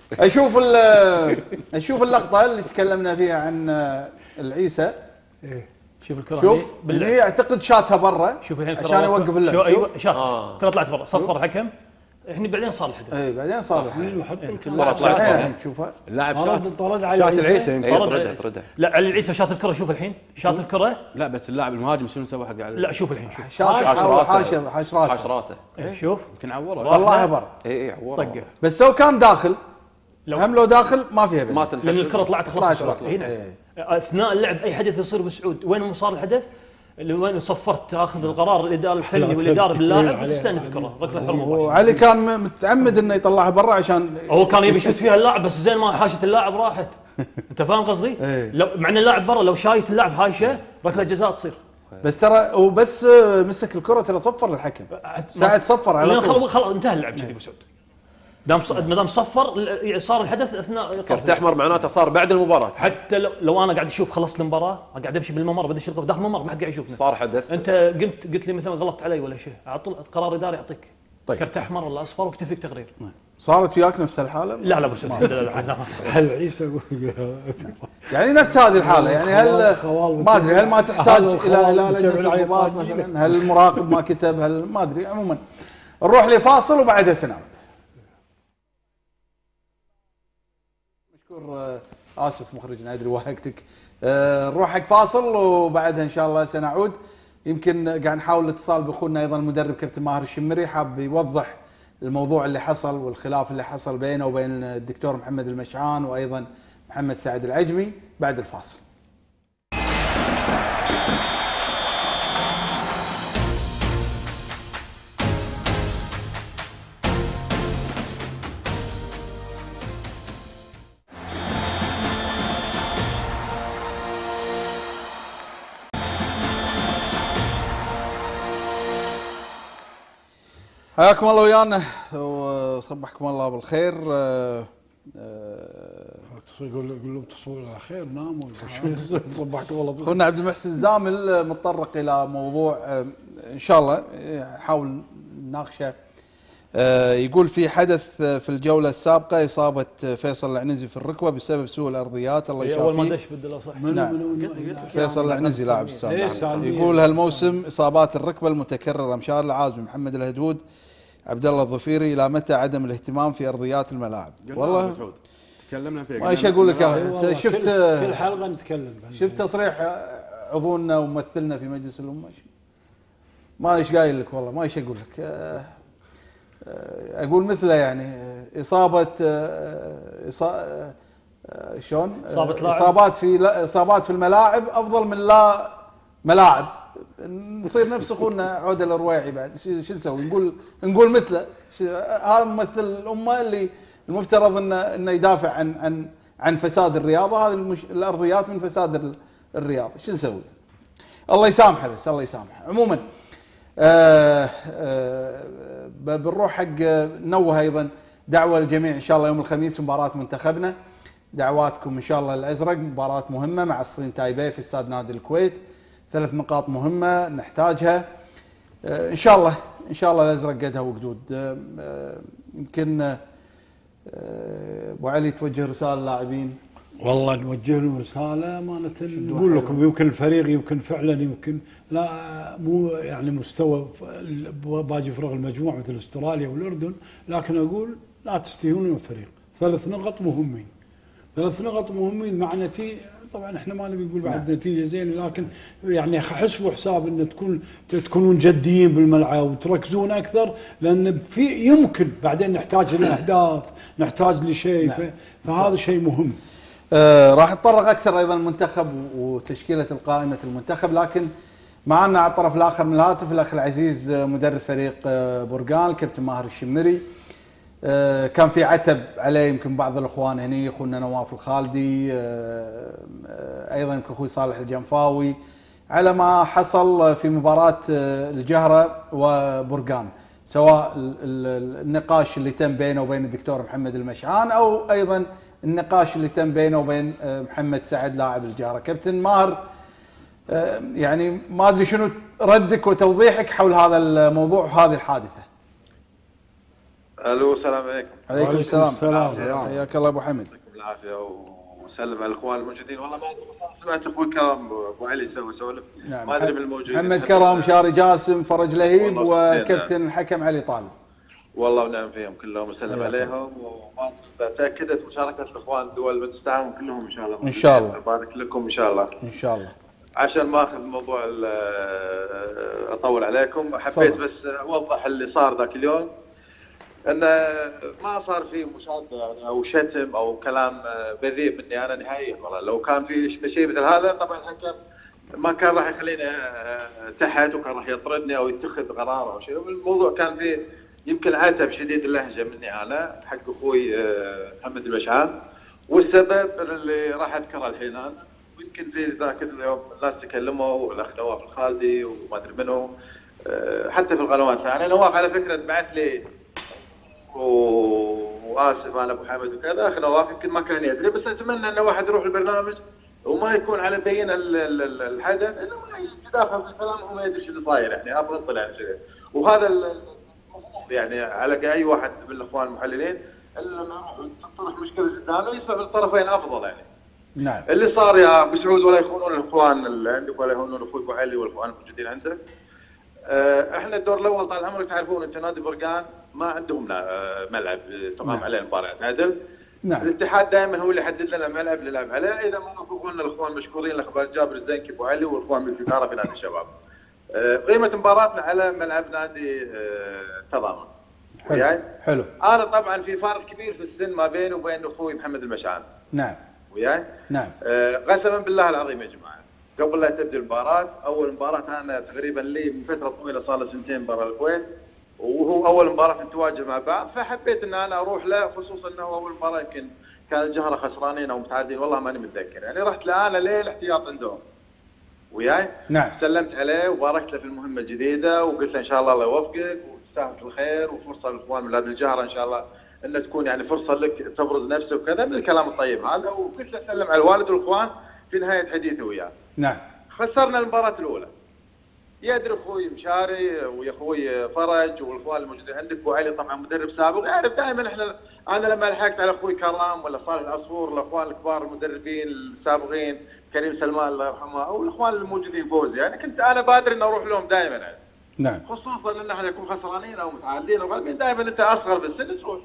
اشوف اللقطه اللي تكلمنا فيها عن العيسى. شوف الكره شوف اللي اعتقد شاتها برا، شوف الحين عشان يوقف اللعب. ايوه شات الكره طلعت برا، صفر الحكم. احنا بعدين صار الحدث. اي بعدين صار الكره طلعت برا. نشوفها اللاعب طرد شات العيسى طردها. لا على العيسى شات الكره. شوف الحين شات الكره. لا بس اللاعب المهاجم شنو سوى حق لا شوف الحين شوف حاش راسه شوف يمكن عوره طلعها برا. اي عوره طقه. بس لو كان داخل هم لو داخل ما فيها ما لان الكره طلعت خلاص هنا. اثناء اللعب اي حدث يصير بالسعود وين صار الحدث اللي وين صفرت تاخذ القرار الاداره الفني والاداره باللاعب تستأنف الكره ركله حرمه. وعلي كان متعمد انه يطلعها برا عشان هو كان يبي يشوت فيها اللاعب بس زين ما حاشت اللاعب راحت. انت فاهم قصدي؟ لو مع ان اللاعب برا لو شايت اللاعب هايشه ركله جزاء تصير. بس ترى وبس مسك الكره ترى صفر للحكم ساعد صفر على طول. خلاص انتهى اللعب كذي بسعود. ما دام صفر صار الحدث اثناء كرت احمر معناته صار بعد المباراه. حتى لو انا قاعد اشوف خلصت المباراه قاعد امشي بالممر بدش داخل الممر ما حد قاعد يشوفني صار حدث. انت قلت لي مثلا غلطت علي ولا شيء اعطي قرار اداري يعطيك طيب. كرت احمر ولا اصفر ويكتفيك تقرير. صارت وياك نفس الحاله؟ لا بس هل عيسى يعني نفس هذه الحاله يعني هل ما ادري هل ما تحتاج الى لجنه الانضباط مثلا؟ هل المراقب ما كتب؟ هل ما ادري. عموما نروح لفاصل وبعدها سنعود. مشكور اسف مخرجنا ادري وهقتك. نروح حق فاصل وبعدها ان شاء الله سنعود. يمكن قاعد نحاول الاتصال باخونا ايضا المدرب كابتن ماهر الشمري حاب يوضح الموضوع اللي حصل والخلاف اللي حصل بينه وبين الدكتور محمد المشعان وايضا محمد سعد العجمي بعد الفاصل. حياكم الله ويانا وصبحكم الله بالخير. يقول لهم تصبحوا على خير ناموا صبحكم الله بالخير. اخونا عبد المحسن الزامل متطرق الى موضوع ان شاء الله نحاول نناقشه. يقول في حدث في الجوله السابقه اصابه فيصل العنزي في الركبه بسبب سوء الارضيات الله يشافيه. اول ما دش بدله صح. نعم. فيصل العنزي لاعب السابق. يقول هالموسم اصابات الركبه المتكرره مشار العازمي محمد الهدود عبد الله الظفيري الى متى عدم الاهتمام في ارضيات الملاعب؟ والله تكلمنا فيه ما ايش اقول لك يا اخي. شفت كل حلقه نتكلم شفت تصريح عضونا وممثلنا في مجلس الامه ما ايش قايل لك والله ما ايش اقول لك. اقول مثله يعني شلون اصابات في الملاعب افضل من لا ملاعب. نصير نفس اخونا عودة الرويعي بعد شو نسوي؟ نقول مثله. هذا ممثل الامه اللي المفترض انه يدافع عن فساد الرياضه. هذه الارضيات من فساد الرياضه. شو نسوي؟ الله يسامحه بس الله يسامحه. عموما بنروح حق نوه ايضا دعوه للجميع ان شاء الله يوم الخميس مباراه منتخبنا، دعواتكم ان شاء الله الازرق، مباراه مهمه مع الصين تايبي في استاد نادي الكويت، 3 نقاط مهمه نحتاجها ان شاء الله، ان شاء الله الازرق قدها وقدود. يمكن ابو علي توجه رساله للاعبين. والله نوجه لهم رساله امانه، نقول لكم يمكن الفريق يمكن فعلا يمكن لا مو يعني مستوى باقي فرق المجموعه مثل استراليا والاردن، لكن اقول لا تستهينون من الفريق، 3 نقط مهمين، 3 نقط مهمين مع نتيجه. طبعا احنا ما نبي نقول بعد نتيجه زينه، لكن يعني حسبوا حساب ان تكونون جديين بالملعب وتركزون اكثر، لان في يمكن بعدين نحتاج للاهداف، نحتاج لشيء. فهذا شيء مهم. راح نتطرق اكثر ايضا المنتخب وتشكيله القائمه المنتخب، لكن معنا على الطرف الاخر من الهاتف الاخ العزيز مدرب فريق برقان الكابتن ماهر الشمري. كان في عتب عليه يمكن بعض الاخوان هني، اخونا نواف الخالدي، ايضا يمكن اخوي صالح الجنفاوي، على ما حصل في مباراه الجهره وبرقان، سواء النقاش اللي تم بينه وبين الدكتور محمد المشعان او ايضا النقاش اللي تم بينه وبين محمد سعد لاعب الجهره. كابتن ماهر، يعني ما ادري شنو ردك وتوضيحك حول هذا الموضوع وهذه الحادثه. الو، السلام عليكم. عليكم السلام. حياك الله ابو حمد. يعطيكم العافيه وسلم على الاخوان الموجودين. والله ما سمعت اخوي كرم ابو علي سولف. نعم. ما ادري من الموجودين. محمد كرم، شاري جاسم، فرج لهيب، وكابتن الحكم علي طالب. والله ونعم فيهم كلهم وسلم عليهم، وتاكدت مشاركه الاخوان دول مجلس التعاون كلهم ان شاء الله. ان شاء الله. بارك لكم ان شاء الله. ان شاء الله. عشان ما اخذ الموضوع اطول عليكم، حبيت بس اوضح اللي صار ذاك اليوم، انه ما صار في مشاده يعني او شتم او كلام بذيء مني انا نهائيا. والله لو كان في شيء مثل هذا طبعا الحكم ما كان راح يخليني تحت وكان راح يطردني او يتخذ قرار او شيء. الموضوع كان فيه يمكن عتب شديد اللهجه مني انا حق اخوي محمد المشعان، والسبب اللي راح اذكره الحين انا. ويمكن في ذاك اليوم الناس تكلموا، والاخ نواف الخالدي وما ادري منو، حتى في القنوات الثانيه. نواف على فكره بعث لي واسف انا ابو حمد وكذا. اخ نواف يمكن ما كان يدري، بس اتمنى ان واحد يروح البرنامج وما يكون على بين الحدث، انه يتداخل في الكلام وما يدري ايش اللي صاير، يعني افضل يعني شيء. وهذا يعني على اي واحد من الاخوان المحللين لما تطرح مشكله قدامه يسمع من الطرفين افضل يعني. نعم. اللي صار يا ابو سعود، ولا يخونون الاخوان اللي عندك ولا يخونون اخوي ابو علي والاخوان الموجودين عندك. احنا الدور الاول طال عمرك تعرفون انت نادي برقان ما عندهم ملعب تقام عليه المباريات عدل. نعم. الاتحاد دائما هو اللي يحدد لنا ملعب نلعب عليه، اذا ما وافقوا لنا الاخوان مشكورين الاخوان جابر الزنكي ابو علي والاخوان من الاداره في نادي الشباب. قيمه مباراتنا على ملعب نادي تضامن. حلو. حلو. انا طبعا في فارق كبير في السن ما بيني وبين اخوي محمد المشعان. نعم. وياي؟ نعم. قسما بالله العظيم يا جماعه، قبل لا تبدي المباراه، اول مباراه انا تقريبا لي من فتره طويله صار لي 2 سنين برا الكويت، وهو اول مباراه نتواجه مع بعض، فحبيت ان انا اروح له، خصوصا انه اول مباراه يمكن كان الجهره خسرانين او متعادلين، والله ماني متذكر، يعني رحت له انا ليه الاحتياط عندهم. وياي؟ نعم. سلمت عليه وباركت له في المهمه الجديده، وقلت له ان شاء الله يوفقك وتستاهل الخير، وفرصه للاخوان من بلاد الجهره ان شاء الله ان تكون يعني فرصه لك تبرز نفسك وكذا، من الكلام الطيب هذا. وقلت له سلم على الوالد والاخوان في نهايه حديثي وياه. نعم. خسرنا المباراه الاولى. يدري اخوي مشاري ويا اخوي فرج والاخوان الموجودين عندك، ابو علي طبعا مدرب سابق، يعرف دائما احنا، انا لما لحقت على اخوي كرام ولا صالح العصفور الاخوان الكبار المدربين السابقين، كريم سلمان الله يرحمه، او الاخوان الموجودين فوز، يعني كنت انا بادر ان اروح لهم دائما يعني. نعم. خصوصا ان احنا نكون خسرانين او متعادلين او غالبين، دائما انت اصغر بالسن تروح.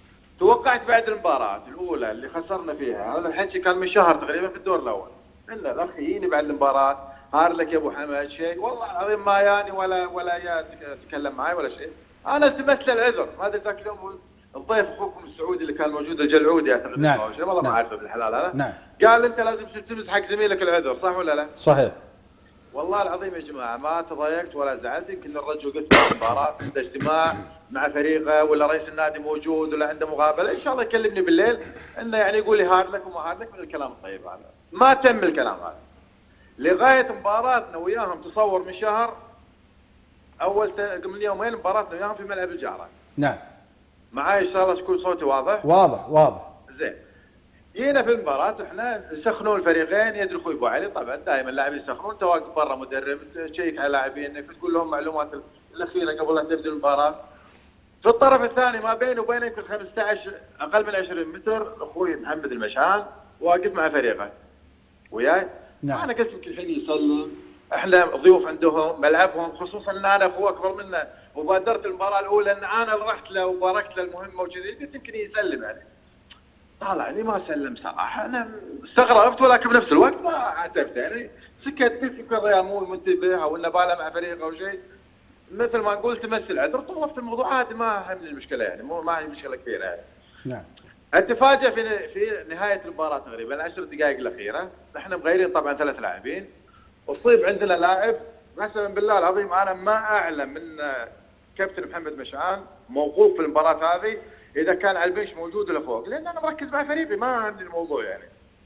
توقعت بعد المباراه الاولى اللي خسرنا فيها، هذا الحكي كان من شهر تقريبا في الدور الاول، الا الاخ يجيني بعد المباراه، هار لك يا ابو حمد شيء، والله العظيم ما ياني ولا يا تكلم معي ولا شيء. انا التمست له العذر، ما ادري ذاك اليوم الضيف اخوكم السعودي اللي كان موجود الجلعودي اعتقد. نعم. والله ما اعرفه بالحلال هذا. نعم. قال انت لازم تلتمس حق زميلك العذر، صح ولا لا؟ صحيح. والله العظيم يا جماعه ما تضايقت ولا زعلت. يمكن الرجل قلت في المباراه عنده اجتماع مع فريقه ولا رئيس النادي موجود ولا عنده مقابله، ان شاء الله يكلمني بالليل انه يعني يقول لي هار لك وما هار لك، من الكلام الطيب هذا. ما تم الكلام هذا لغايه مباراتنا وياهم، تصور من شهر من يومين مباراتنا وياهم في ملعب الجاره. نعم. معاي ان شاء الله تكون صوتي واضح؟ واضح. زين. جينا في المباراه احنا يسخنون الفريقين، يدري اخوي ابو علي طبعا دائما اللاعبين يسخنون، انت واقف برا مدرب تشيك على لاعبينك تقول لهم معلومات الاخيره قبل لا تبدا المباراه. في الطرف الثاني ما بينه وبين يمكن 15 اقل من 20 متر اخوي محمد المشعان واقف مع فريقه وياي. نعم. انا قلت يمكن الحين يسلم، احنا ضيوف عندهم ملعبهم، خصوصا ان انا اخوه اكبر منه وبادرت المباراه الاولى ان انا رحت له وباركت له المهمه وكذي، قلت يمكن يسلم يعني. طالع لي ما سلم صراحه، انا استغربت ولكن بنفس الوقت ما عاتبت يعني، سكت قلت يمكن الريال مو منتبه او انه بالع مع فريقه او شيء، مثل ما نقول تمثل عذر، طرفت الموضوع عادي ما هم المشكله يعني، ما هي مشكله كبيره يعني. نعم. اتفاجئ في نهايه المباراه تقريبا 10 دقائق الاخيره، احنا مغيرين طبعا 3 لاعبين، اصيب عندنا لاعب قسما بالله العظيم انا ما اعلم من كابتن محمد مشعان موقوف في المباراه هذه اذا كان على البنش موجود ولا فوق، لان انا مركز مع فريقي ما عندي الموضوع يعني.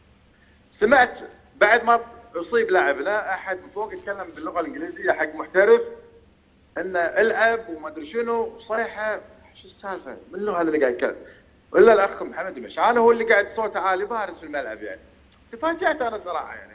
سمعت بعد ما اصيب لاعبنا احد من فوق يتكلم باللغه الانجليزيه حق محترف انه العب وما ادري شنو، صيحه شو السالفه؟ من اللغه اللي قاعد يتكلم؟ الا الاخ محمد مشعان هو اللي قاعد صوته عالي بارز في الملعب يعني. تفاجأت انا صراحه يعني.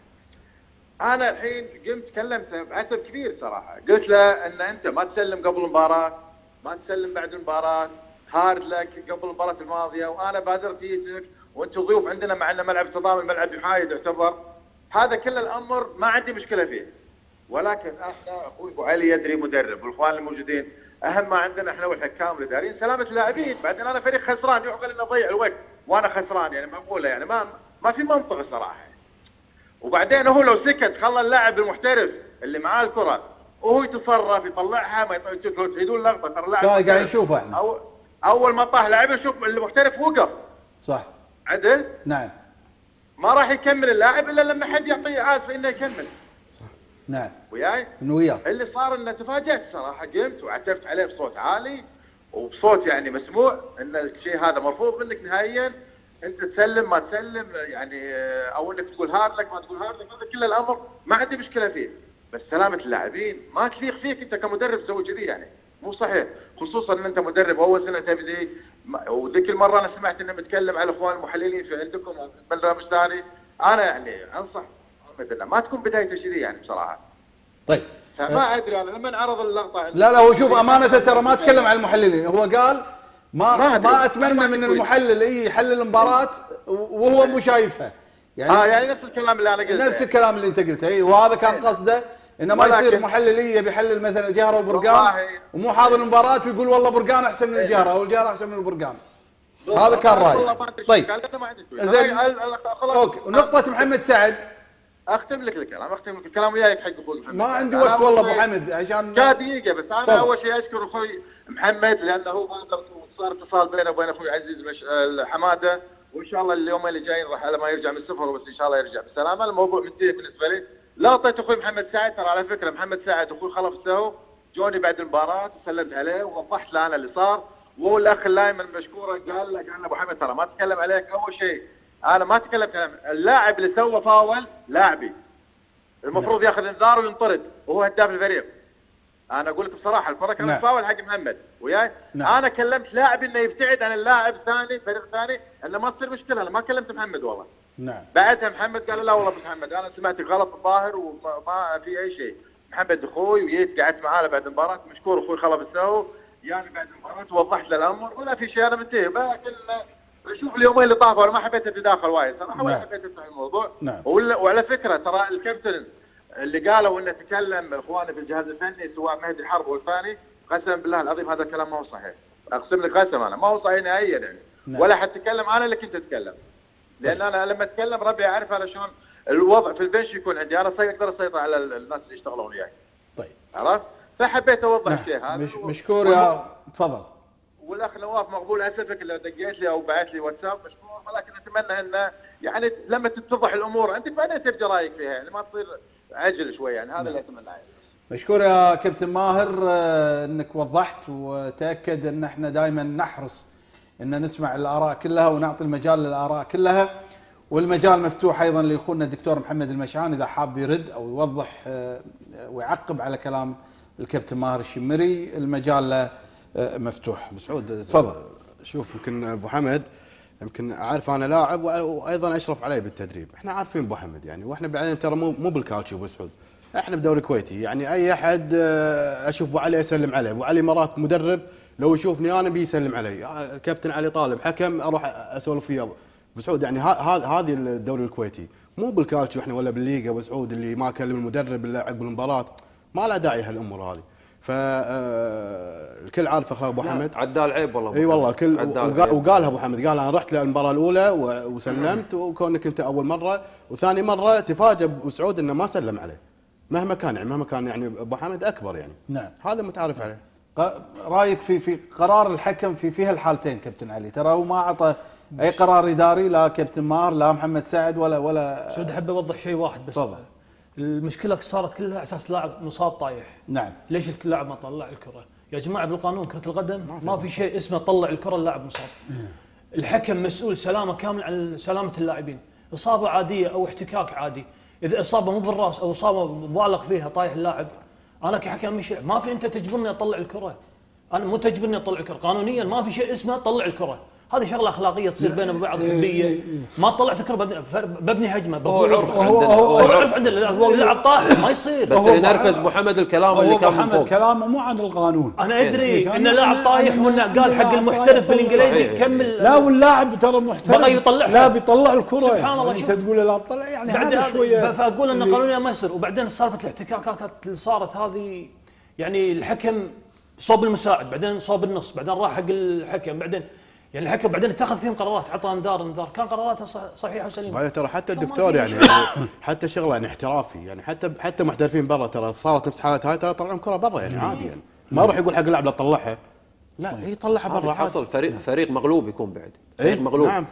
انا الحين قمت كلمته بعتب كبير صراحه، قلت له ان انت ما تسلم قبل المباراه، ما تسلم بعد المباراه، هارد لك قبل المباراه الماضيه وانا بادرت جيتك وانت ضيوف عندنا مع انه ملعب تضامن ملعب يحايد يعتبر، هذا كل الامر ما عندي مشكله فيه. ولكن احنا اخوي ابو علي يدري مدرب والاخوان الموجودين اهم ما عندنا احنا والحكام والاداريين سلامه اللاعبين، بعدين انا فريق خسران يعقل انه اضيع الوقت وانا خسران يعني مقبوله يعني ما في منطق الصراحه يعني. وبعدين هو لو سكت خلى اللاعب المحترف اللي معاه الكره وهو يتصرف يطلعها ما تعيدون لقطه ترى اللاعب قاعد نشوفه احنا اول ما طاح لاعب شوف المحترف وقف صح عدل. نعم. ما راح يكمل اللاعب الا لما حد يعطيه عازف انه يكمل. نعم. وياي؟ انه وياه. اللي صار انه تفاجأت صراحه، قمت وعتبت عليه بصوت عالي وبصوت يعني مسموع ان الشيء هذا مرفوض منك نهائيا، انت تسلم ما تسلم يعني او انك تقول هارد لك ما تقول هارد لك، هذا كل الامر ما عندي مشكله فيه، بس سلامه اللاعبين ما تليق فيك انت كمدرب تسوي كذي يعني، مو صحيح، خصوصا ان انت مدرب اول سنه تبدي، وذيك المره انا سمعت انه متكلم على الاخوان المحللين في عندكم برنامج ثاني، انا يعني انصح ما تكون بدايته كذي يعني بصراحه. طيب ما ادري انا لما انعرض اللقطه لا هو شوف امانه ترى ما تكلم عن المحللين، هو قال ما اتمنى من المحلل يحلل المباراه وهو مو شايفها يعني. يعني نفس الكلام اللي انا قلته، نفس الكلام اللي انت قلته اي، وهذا كان قصده انه ما يصير محلليه بيحلل مثلا الجهره وبرقان ومو حاضر المباراه ويقول والله برقان احسن من الجهره او الجهره احسن من البرقان. هذا كان رايي. طيب زين اوكي. ونقطه محمد سعد اختم لك الكلام وياك حق اخوي محمد. ما عندي وقت والله ابو حمد عشان دقيقه بس. انا اول شيء اشكر اخوي محمد لانه هو صار اتصال بينه وبين اخوي عزيز حماده، وان شاء الله اليومين اللي جايين راح لما يرجع من السفر بس ان شاء الله يرجع بالسلامه. الموضوع منتهي بالنسبه لي. لا اعطيت اخوي محمد سعد، ترى على فكره محمد سعد اخوي خلف السهو جوني بعد المباراه وسلمت عليه ووضحت له انا اللي صار، وهو الاخ اللايمن مشكوره قال له ابو حمد ترى ما تكلم عليك. اول شيء انا ما تكلمت عن اللاعب اللي سوى فاول لاعبي المفروض ياخذ انذار وينطرد وهو هداف الفريق. انا اقول لك بصراحه الكره كانت فاول حق محمد وياي. انا كلمت لاعب انه يبتعد عن اللاعب الثاني فريق ثاني انه ما تصير مشكله. انا ما كلمت محمد والله. نعم. بعدها محمد قال لا والله محمد انا سمعتك غلط الظاهر وما في اي شيء. محمد اخوي وجيت قعدت معاه بعد المباراه، مشكور اخوي خلف السهو يعني بعد المباراه ووضحت له الامر ولا في شيء، انا منتهي. لكن شوف اليومين اللي طافوا انا ما حبيت اتداخل وايد صراحه ولا حبيت افتح الموضوع. نعم. وعلى فكره ترى الكابتن اللي قالوا انه تكلم اخواني في الجهاز الفني سواء مهدي حرب والثاني، قسما بالله العظيم هذا الكلام ما هو صحيح. اقسم لك قسم انا ما هو صحيح نهائيا يعني. نعم. ولا حتتكلم انا اللي كنت اتكلم. لان انا لما اتكلم ربي يعرف انا شلون الوضع في البنش يكون عندي، انا اقدر اسيطر على الناس اللي يشتغلون وياي. طيب. عرفت؟ فحبيت اوضح الشيء هذا. مشكور يا تفضل. والاخ نواف مقبول، اسفك لو دقيت لي او بعث لي واتساب مشكور، ولكن اتمنى انه يعني لما تتضح الامور انت بعدين تبدي رايك فيها يعني ما تصير عجل شوي يعني. هذا اللي اتمناه يعني. مشكور يا كابتن ماهر انك وضحت، وتاكد ان احنا دائما نحرص ان نسمع الاراء كلها ونعطي المجال للاراء كلها، والمجال مفتوح ايضا لاخونا الدكتور محمد المشعان اذا حاب يرد او يوضح ويعقب على كلام الكابتن ماهر الشمري، المجال له مفتوح. سعود تفضل. شوف يمكن ابو حمد يمكن اعرف انا لاعب وايضا اشرف عليه بالتدريب، احنا عارفين ابو حمد يعني، واحنا بعدين ترى مو بالكالتشو ابو سعود، احنا بدوري كويتي يعني اي احد اشوف ابو علي اسلم عليه، ابو علي مرات مدرب لو يشوفني انا بيسلم علي، كابتن علي طالب حكم اروح اسولف وياه ابو سعود يعني هذه الدوري الكويتي مو بالكالتشو احنا ولا بالليغا ابو سعود اللي ما كلم المدرب الا عقب المباراه، ما له داعي هالامور هذه. فالكل عارف اخلاق ابو حمد. عدال عيب والله. اي والله وقالها ابو حمد، قال انا رحت للمباراه الاولى وسلمت، وكونك انت اول مره وثاني مره تفاجئ ابو سعود انه ما سلم عليه مهما كان يعني ابو حمد اكبر يعني. نعم. هذا متعارف عليه. رايك في قرار الحكم في هالحالتين كابتن علي؟ ترى هو ما اعطى اي قرار اداري، لا كابتن ماهر لا محمد سعد ولا سعود. احب اوضح شيء واحد بس. تفضل. المشكله صارت كلها على اساس لاعب مصاب طايح. نعم. ليش اللاعب ما طلع الكره؟ يا جماعه بالقانون كره القدم ما في شيء اسمه طلع الكره اللاعب مصاب. الحكم مسؤول سلامه كامل عن سلامه اللاعبين، اصابه عاديه او احتكاك عادي، اذا اصابه مو بالراس او اصابه مبالغ فيها طايح اللاعب، انا كحكم مش ما في انت تجبرني اطلع الكره. انا مو تجبرني اطلع الكره، قانونيا ما في شيء اسمه طلع الكره. هذه شغله اخلاقيه تصير بيننا وبين بعض حبيه. ما طلعت الكره ببني هجمه. هو عرف عندنا هو لاعب طايح ما يصير. بس اللي نرفز ابو حمد الكلام اللي كان من فوق. كلامه مو عن القانون. انا ادري ان لاعب طايح وانه قال حق المحترف بالانجليزي كمل. لا واللاعب ترى محترف بغى يطلعها. لا بيطلع الكره. سبحان الله. انت تقول لا تطلع يعني هذا شويه. فاقول ان قانونيا ما يصير. وبعدين سالفه الاحتكاكات اللي صارت هذه يعني الحكم صوب المساعد، بعدين صوب النص، بعدين راح حق الحكم، بعدين يعني الحكم بعدين اتخذ فيهم قرارات، عطى انذار كان قراراته صحيحه وسليمه. بعدين ترى حتى الدكتور يعني حتى شغله يعني احترافي يعني، حتى محترفين برا ترى صارت نفس حالات هاي، ترى طلعون كره برا يعني عادي يعني، ما يروح يقول حق اللاعب لا تطلعها، لا هي طلعها برا. حصل فريق مغلوب يكون بعد فريق مغلوب. نعم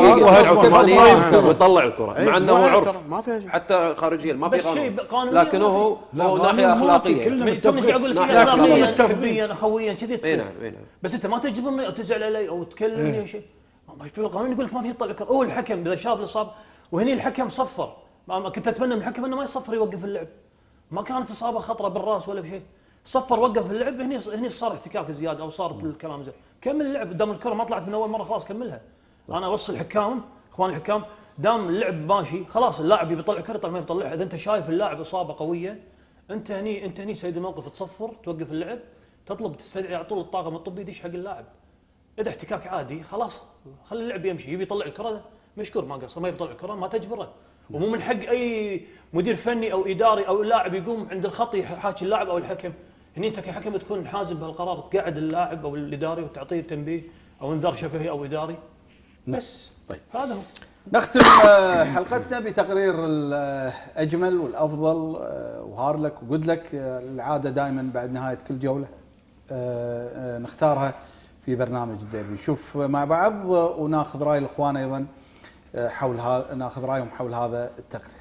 ويطلع الكره مع انه عرف ما فيها حتى خارجيا ما في قانون، لكن هو ناحيه اخلاقيه. مش اقول لك اخلاقيا حبيا اخويا كذي تصير. بس انت ما تجبرني او تزعل علي او تكلمني او شيء. ما في القانون يقول لك ما في يطلع الكره. هو الحكم اذا شاف الاصابه، وهني الحكم صفر. ما كنت اتمنى من الحكم انه ما يصفر يوقف اللعب. ما كانت اصابه خطره بالراس ولا بشيء، صفر وقف اللعب. هني صار احتكاك زياده او صارت الكلام زين. كمل اللعب دام الكره ما طلعت من اول مره، خلاص كملها. انا اوصي الحكام اخوان الحكام دام اللعب ماشي خلاص، اللاعب يطلع كره طلع ما يطلعها. اذا انت شايف اللاعب اصابه قويه، انت هني سيد الموقف تصفر توقف اللعب، تطلب تستدعي على طول الطاقم الطبي يدش حق اللاعب. اذا احتكاك عادي خلاص خلي اللعب يمشي، يبي يطلع الكره مشكور ما قصر، ما يطلع الكره ما تجبره. ومو من حق اي مدير فني او اداري او لاعب يقوم عند الخط يحاكي اللاعب او الحكم. هني انت كحكم تكون حازم بهالقرار، تقعد اللاعب او الاداري وتعطيه تنبيه او انذار شفهي او اداري. بس طيب هذا هو. نختم حلقتنا بتقرير الأجمل والأفضل وهارلك وجود لك. العادة دائما بعد نهاية كل جولة نختارها في برنامج الديربي، نشوف مع بعض وناخذ رأي الإخوان أيضا حول هذا، ناخذ رأيهم حول هذا التقرير.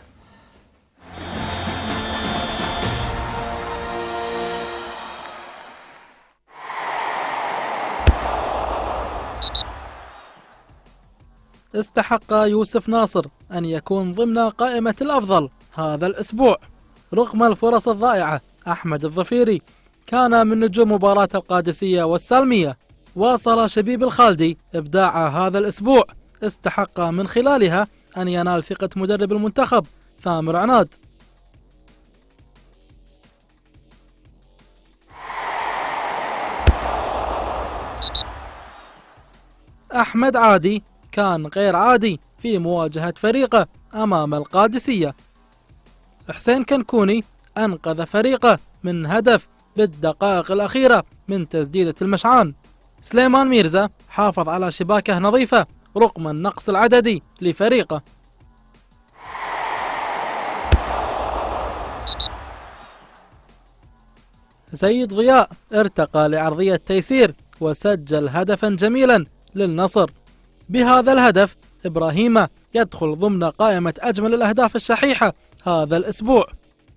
استحق يوسف ناصر أن يكون ضمن قائمة الأفضل هذا الأسبوع رغم الفرص الضائعة. أحمد الظفيري كان من نجوم مباراة القادسية والسالمية. واصل شبيب الخالدي إبداع هذا الأسبوع، استحق من خلالها أن ينال ثقة مدرب المنتخب ثامر عناد. أحمد عادي كان غير عادي في مواجهة فريقه أمام القادسية. حسين كنكوني أنقذ فريقه من هدف بالدقائق الأخيرة من تسديدة المشعان. سليمان ميرزا حافظ على شباكه نظيفة رغم النقص العددي لفريقه. سيد ضياء ارتقى لعرضية تيسير وسجل هدفا جميلا للنصر. بهذا الهدف إبراهيم يدخل ضمن قائمة أجمل الأهداف الشحيحة هذا الأسبوع.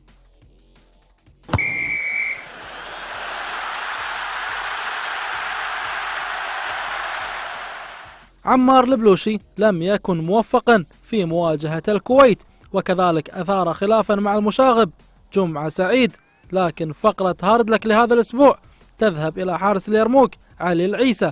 عمار البلوشي لم يكن موفقا في مواجهة الكويت، وكذلك أثار خلافا مع المشاغب جمعة سعيد لكن فقرة هارد لك لهذا الأسبوع تذهب إلى حارس اليرموك علي العيسى.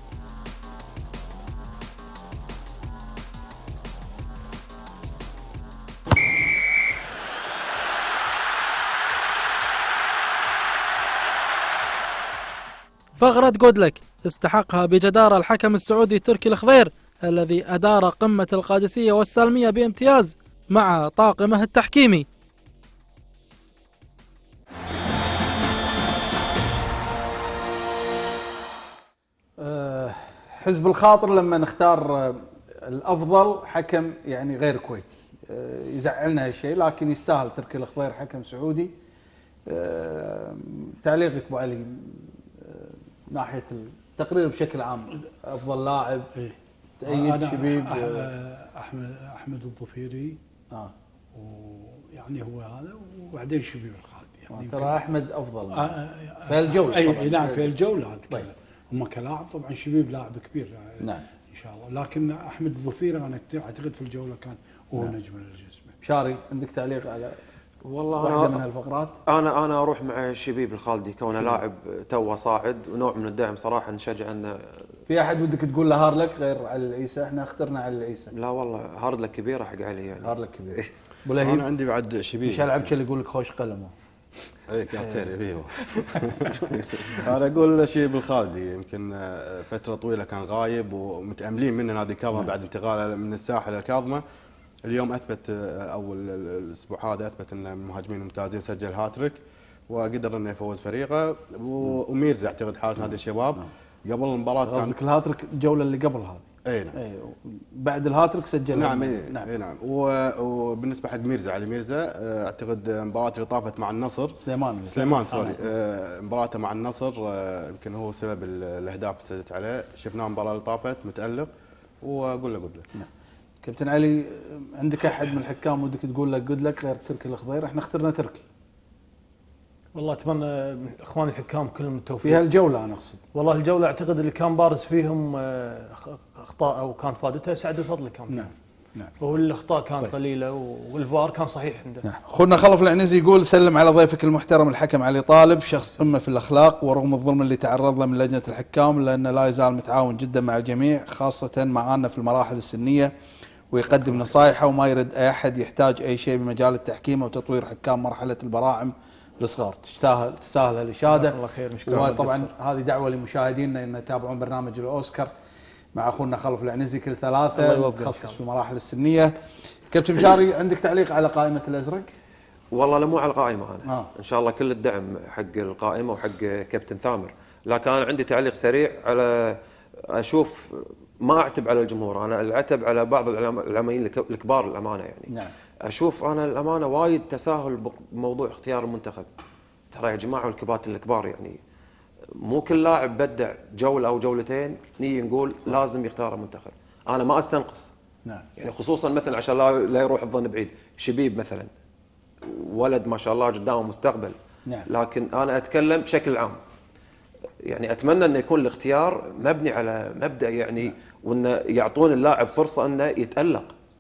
فقرة جودلك استحقها بجدارة الحكم السعودي تركي الخضير الذي أدار قمة القادسية والسالمية بامتياز مع طاقمه التحكيمي. حزب الخاطر لما نختار الأفضل حكم يعني غير كويتي يزعلنا هالشيء، لكن يستاهل تركي الخضير حكم سعودي. تعليقك أبو علي ناحية التقرير بشكل عام، أفضل لاعب تأيد شبيب أحمد الظفيري ويعني هو هذا، وبعدين شبيب الخالدي يعني ترى أحمد أفضل في الجولة. أي نعم في الجولة أتكلم. هم كلاعب طبعا شبيب لاعب كبير نعم ان شاء الله، لكن احمد الظفيري انا اعتقد في الجوله كان هو نعم. نجم الجسم. شاري عندك تعليق على والله واحده من هالفقرات؟ انا اروح مع شبيب الخالدي كونه لاعب توه صاعد ونوع من الدعم صراحه نشجع انه. في احد ودك تقول له هارلك غير علي العيسى؟ احنا اخترنا علي العيسى. لا والله هارلك كبيره حق علي يعني. هارلك كبير. انا عندي بعد شبيب مش العب اللي يقول لك خوش قلمه. اي كارتيري فيه. انا اقول شبيب الخالدي يمكن فتره طويله كان غايب ومتاملين منه نادي كاظمه بعد انتقاله من الساحل للكاظمه. اليوم اثبت او الاسبوع هذا اثبت انه من المهاجمين الممتازين، سجل هاتريك وقدر انه يفوز فريقه. وميرزا اعتقد حارس نادي الشباب قبل المباراه كان قصدك الهاتريك الجوله اللي قبل هذه. اي نعم. بعد الهاتريك سجل. نعم نعم. وبالنسبه حق ميرزا علي ميرزا اعتقد مباراة اللي طافت مع النصر سليمان سوري مباراته مع النصر يمكن هو سبب الاهداف اللي سجلت عليه. شفناه المباراه اللي طافت متالق واقول له جود لك. نعم. كابتن علي عندك احد من الحكام ودك تقول له جود لك غير تركي الخضير؟ احنا اخترنا تركي. والله اتمنى من اخواني الحكام كلهم التوفيق في هالجوله. انا اقصد والله الجوله اعتقد اللي كان بارز فيهم اخطاء او كان فادتها سعد الفضل كان. نعم نعم. والاخطاء كانت قليله والفار كان صحيح عنده. نعم. اخونا خلف العنزي يقول سلم على ضيفك المحترم الحكم علي طالب، شخص قمه في الاخلاق ورغم الظلم اللي تعرض له من لجنه الحكام لانه لا يزال متعاون جدا مع الجميع خاصه معانا في المراحل السنيه، ويقدم نصائحه وما يرد اي احد يحتاج اي شيء بمجال التحكيم وتطوير حكام مرحله البراعم الصغار. تستاهل الاشاده. الله خير. وطبعا هذه دعوه لمشاهدينا ان يتابعون برنامج الاوسكار مع اخونا خلف العنزي كل ثلاثة متخصص في المراحل السنيه. كابتن مشاري عندك تعليق على قائمه الازرق؟ والله لا مو على القائمه انا ان شاء الله كل الدعم حق القائمه وحق كابتن ثامر، لكن انا عندي تعليق سريع على اشوف ما اعتب على الجمهور، انا العتب على بعض الاعلاميين الكبار الامانه يعني. نعم. اشوف انا الامانه وايد تساهل بموضوع اختيار المنتخب. ترى يا جماعه الكباتن الكبار يعني مو كل لاعب بدع جوله او جولتين نيجي نقول لازم يختار المنتخب. انا ما استنقص. نعم. يعني خصوصا مثلا عشان لا يروح الظن بعيد، شبيب مثلا ولد ما شاء الله قدامه مستقبل. نعم. لكن انا اتكلم بشكل عام. يعني اتمنى انه يكون الاختيار مبني على مبدا يعني وانه يعطون اللاعب فرصه انه يتالق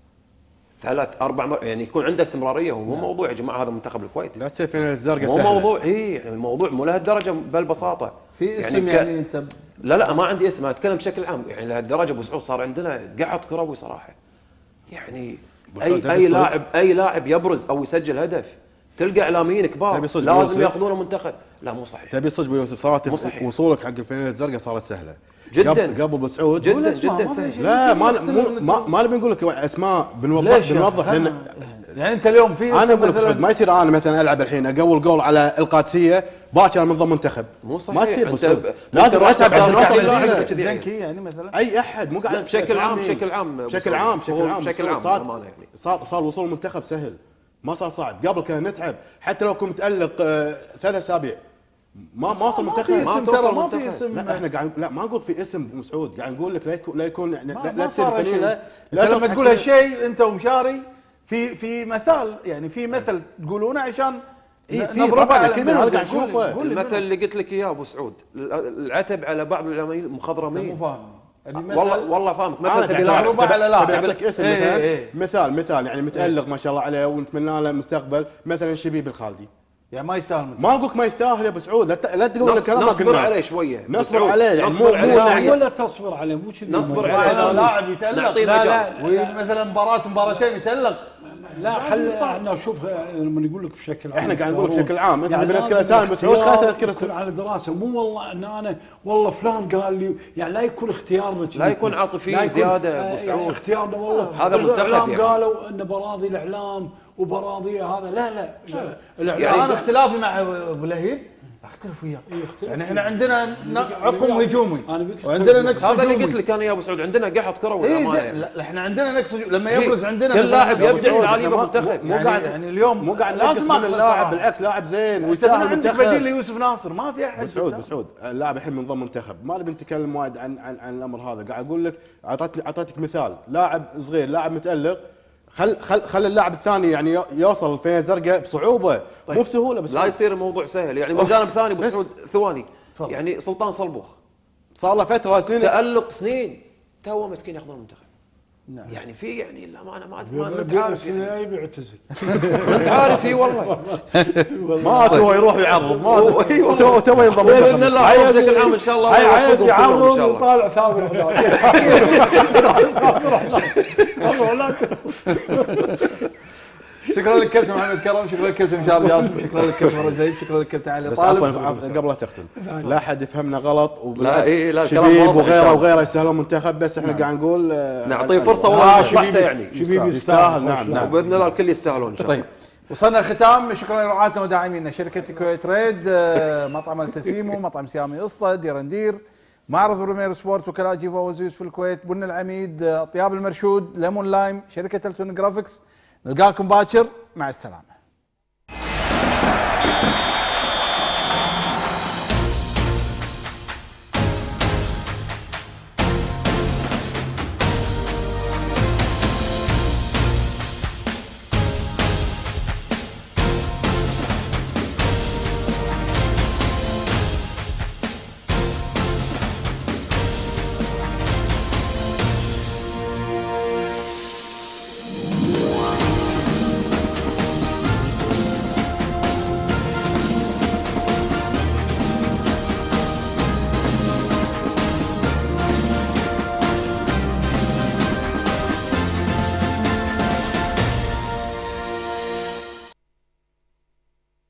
3-4 يعني يكون عنده استمراريه. ومو موضوع يا جماعه هذا منتخب الكويت لا تسير فينا الزرقاء مو موضوع يعني الموضوع مو لهالدرجه بالبساطه. في اسم يعني انت لا ما عندي اسم، اتكلم بشكل عام يعني لهالدرجه. ابو سعود صار عندنا قعد كروي صراحه يعني. اي لاعب يبرز او يسجل هدف تلقى اعلاميين كبار لازم ياخذونه منتخب. لا مو صحيح. تبي صدق ابو يوسف صارت وصولك حق الفانيله الزرقاء صارت سهله جدا قبل ابو سعود جدا سهل. لا ما نبي نقول لك اسماء بنوضح لان يعني انت اليوم في انا اقول لك ما يصير انا مثلا العب الحين اقول جول على القادسيه باكر منظم منتخب. مو صحيح. ما تصير لازم اتعب عشان اوصل زنكي يعني مثلا اي احد مو قاعد بشكل عام صار وصول المنتخب سهل ما صار صعب. قبل كان نتعب حتى لو كنت متالق 3 أسابيع ما وصل المنتخب. ما في اسم. لا احنا قاعد لا ما نقول في اسم مسعود، قاعد نقول لك لا يكون لا تصير فنيله. لما تقول هالشيء انت ومشاري في مثال يعني في مثل تقولونه عشان نضربه على كذا قاعد نشوفه. المثل اللي قلت لك اياه ابو سعود العتب على بعض الاعلاميين المخضرمين. مو فاهم والله فاهمك. مثل تبي لاعب على لاعب اعطيك اسم مثال يعني متالق ما شاء الله عليه ونتمنى له مستقبل. مثلا شبيب الخالدي يعني ما يستاهل ما اقولك ما يستاهل يا ابو سعود، لا تقول الكلام ما نصبر عليه شويه، نصبر عليه يعني مو ولا تصبر عليه، مو كذي نصبر عليه. لاعب يتألق لا مثلا مباراتين يتألق. لا خلي احنا نشوف لما نقول لك بشكل عام، احنا قاعد نقول بشكل عام، انت يعني بنذكر اسامي بس سعود خلينا تذكر اسامي على دراسه، مو والله ان انا والله فلان قال لي، يعني لا يكون اختيارنا لا يكون عاطفي زياده ابو سعود. اختيارنا والله هذا منتخب يعني. قالوا ان براضي الاعلام وبراضي هذا، لا الاعلام يعني انا اختلافي مع ابو لهيب اختلف وياه، يعني احنا عندنا عقم هجومي وعندنا نقص هجومي. هذا اللي قلت لك انا يا ابو سعود، عندنا قحط كروي. لا احنا عندنا نقص لما يبرز عندنا كل لاعب يبدع العالي بالمنتخب. يعني اليوم مو قاعد نقص من اللاعب، بالعكس لاعب زين ويستاهل المنتخب. عندك بديل ليوسف ناصر، ما في احد. بسعود اللاعب الحين منضم منتخب، ما نبي نتكلم وايد عن الامر هذا، قاعد اقول لك اعطيتك مثال، لاعب صغير لاعب متالق، خل اللاعب الثاني يعني يوصل الفينة الزرقاء بصعوبه. مو بسهوله بس لا يصير الموضوع سهل. يعني من جانب ثاني ابو سعود ثواني، يعني سلطان صلبوخ صار له فتره سنين تألق سنين، تو مسكين ياخذون المنتخب. نعم. يعني في يعني الامانه ما انت عارف يعني بيعتزل انت عارف. اي والله ما تو يروح يعرض، ما تو ينضم باذن الله بشكل عام ان شاء الله. عايز يعرض وطالع ثامر شكرا لك كابتن محمد كرم، شكرا لك كابتن مشاري جاسم، شكرا لك كابتن فرج جيب، شكرا لك كابتن علي طالب. عفوا قبل لا تختم، لا احد يفهمنا غلط، وبالعكس شبيب وغيره يستاهلون منتخب، بس احنا قاعد نقول نعطيه فرصه والله مصلحته، يعني شبيب يستاهل. نعم وباذن الله الكل يستاهلون ان شاء الله. طيب وصلنا ختام. شكرا لرعاتنا وداعمينا شركه الكويت ريد، مطعم التسيمو، مطعم سيامي اسطى، ديرندير، معرض بريمير سبورت، وكلاء جيفا وزيوس في الكويت، بن العميد، طياب المرشود، ليمون لايم، شركه التون جرافيكس. نلقاكم باكر، مع السلامه.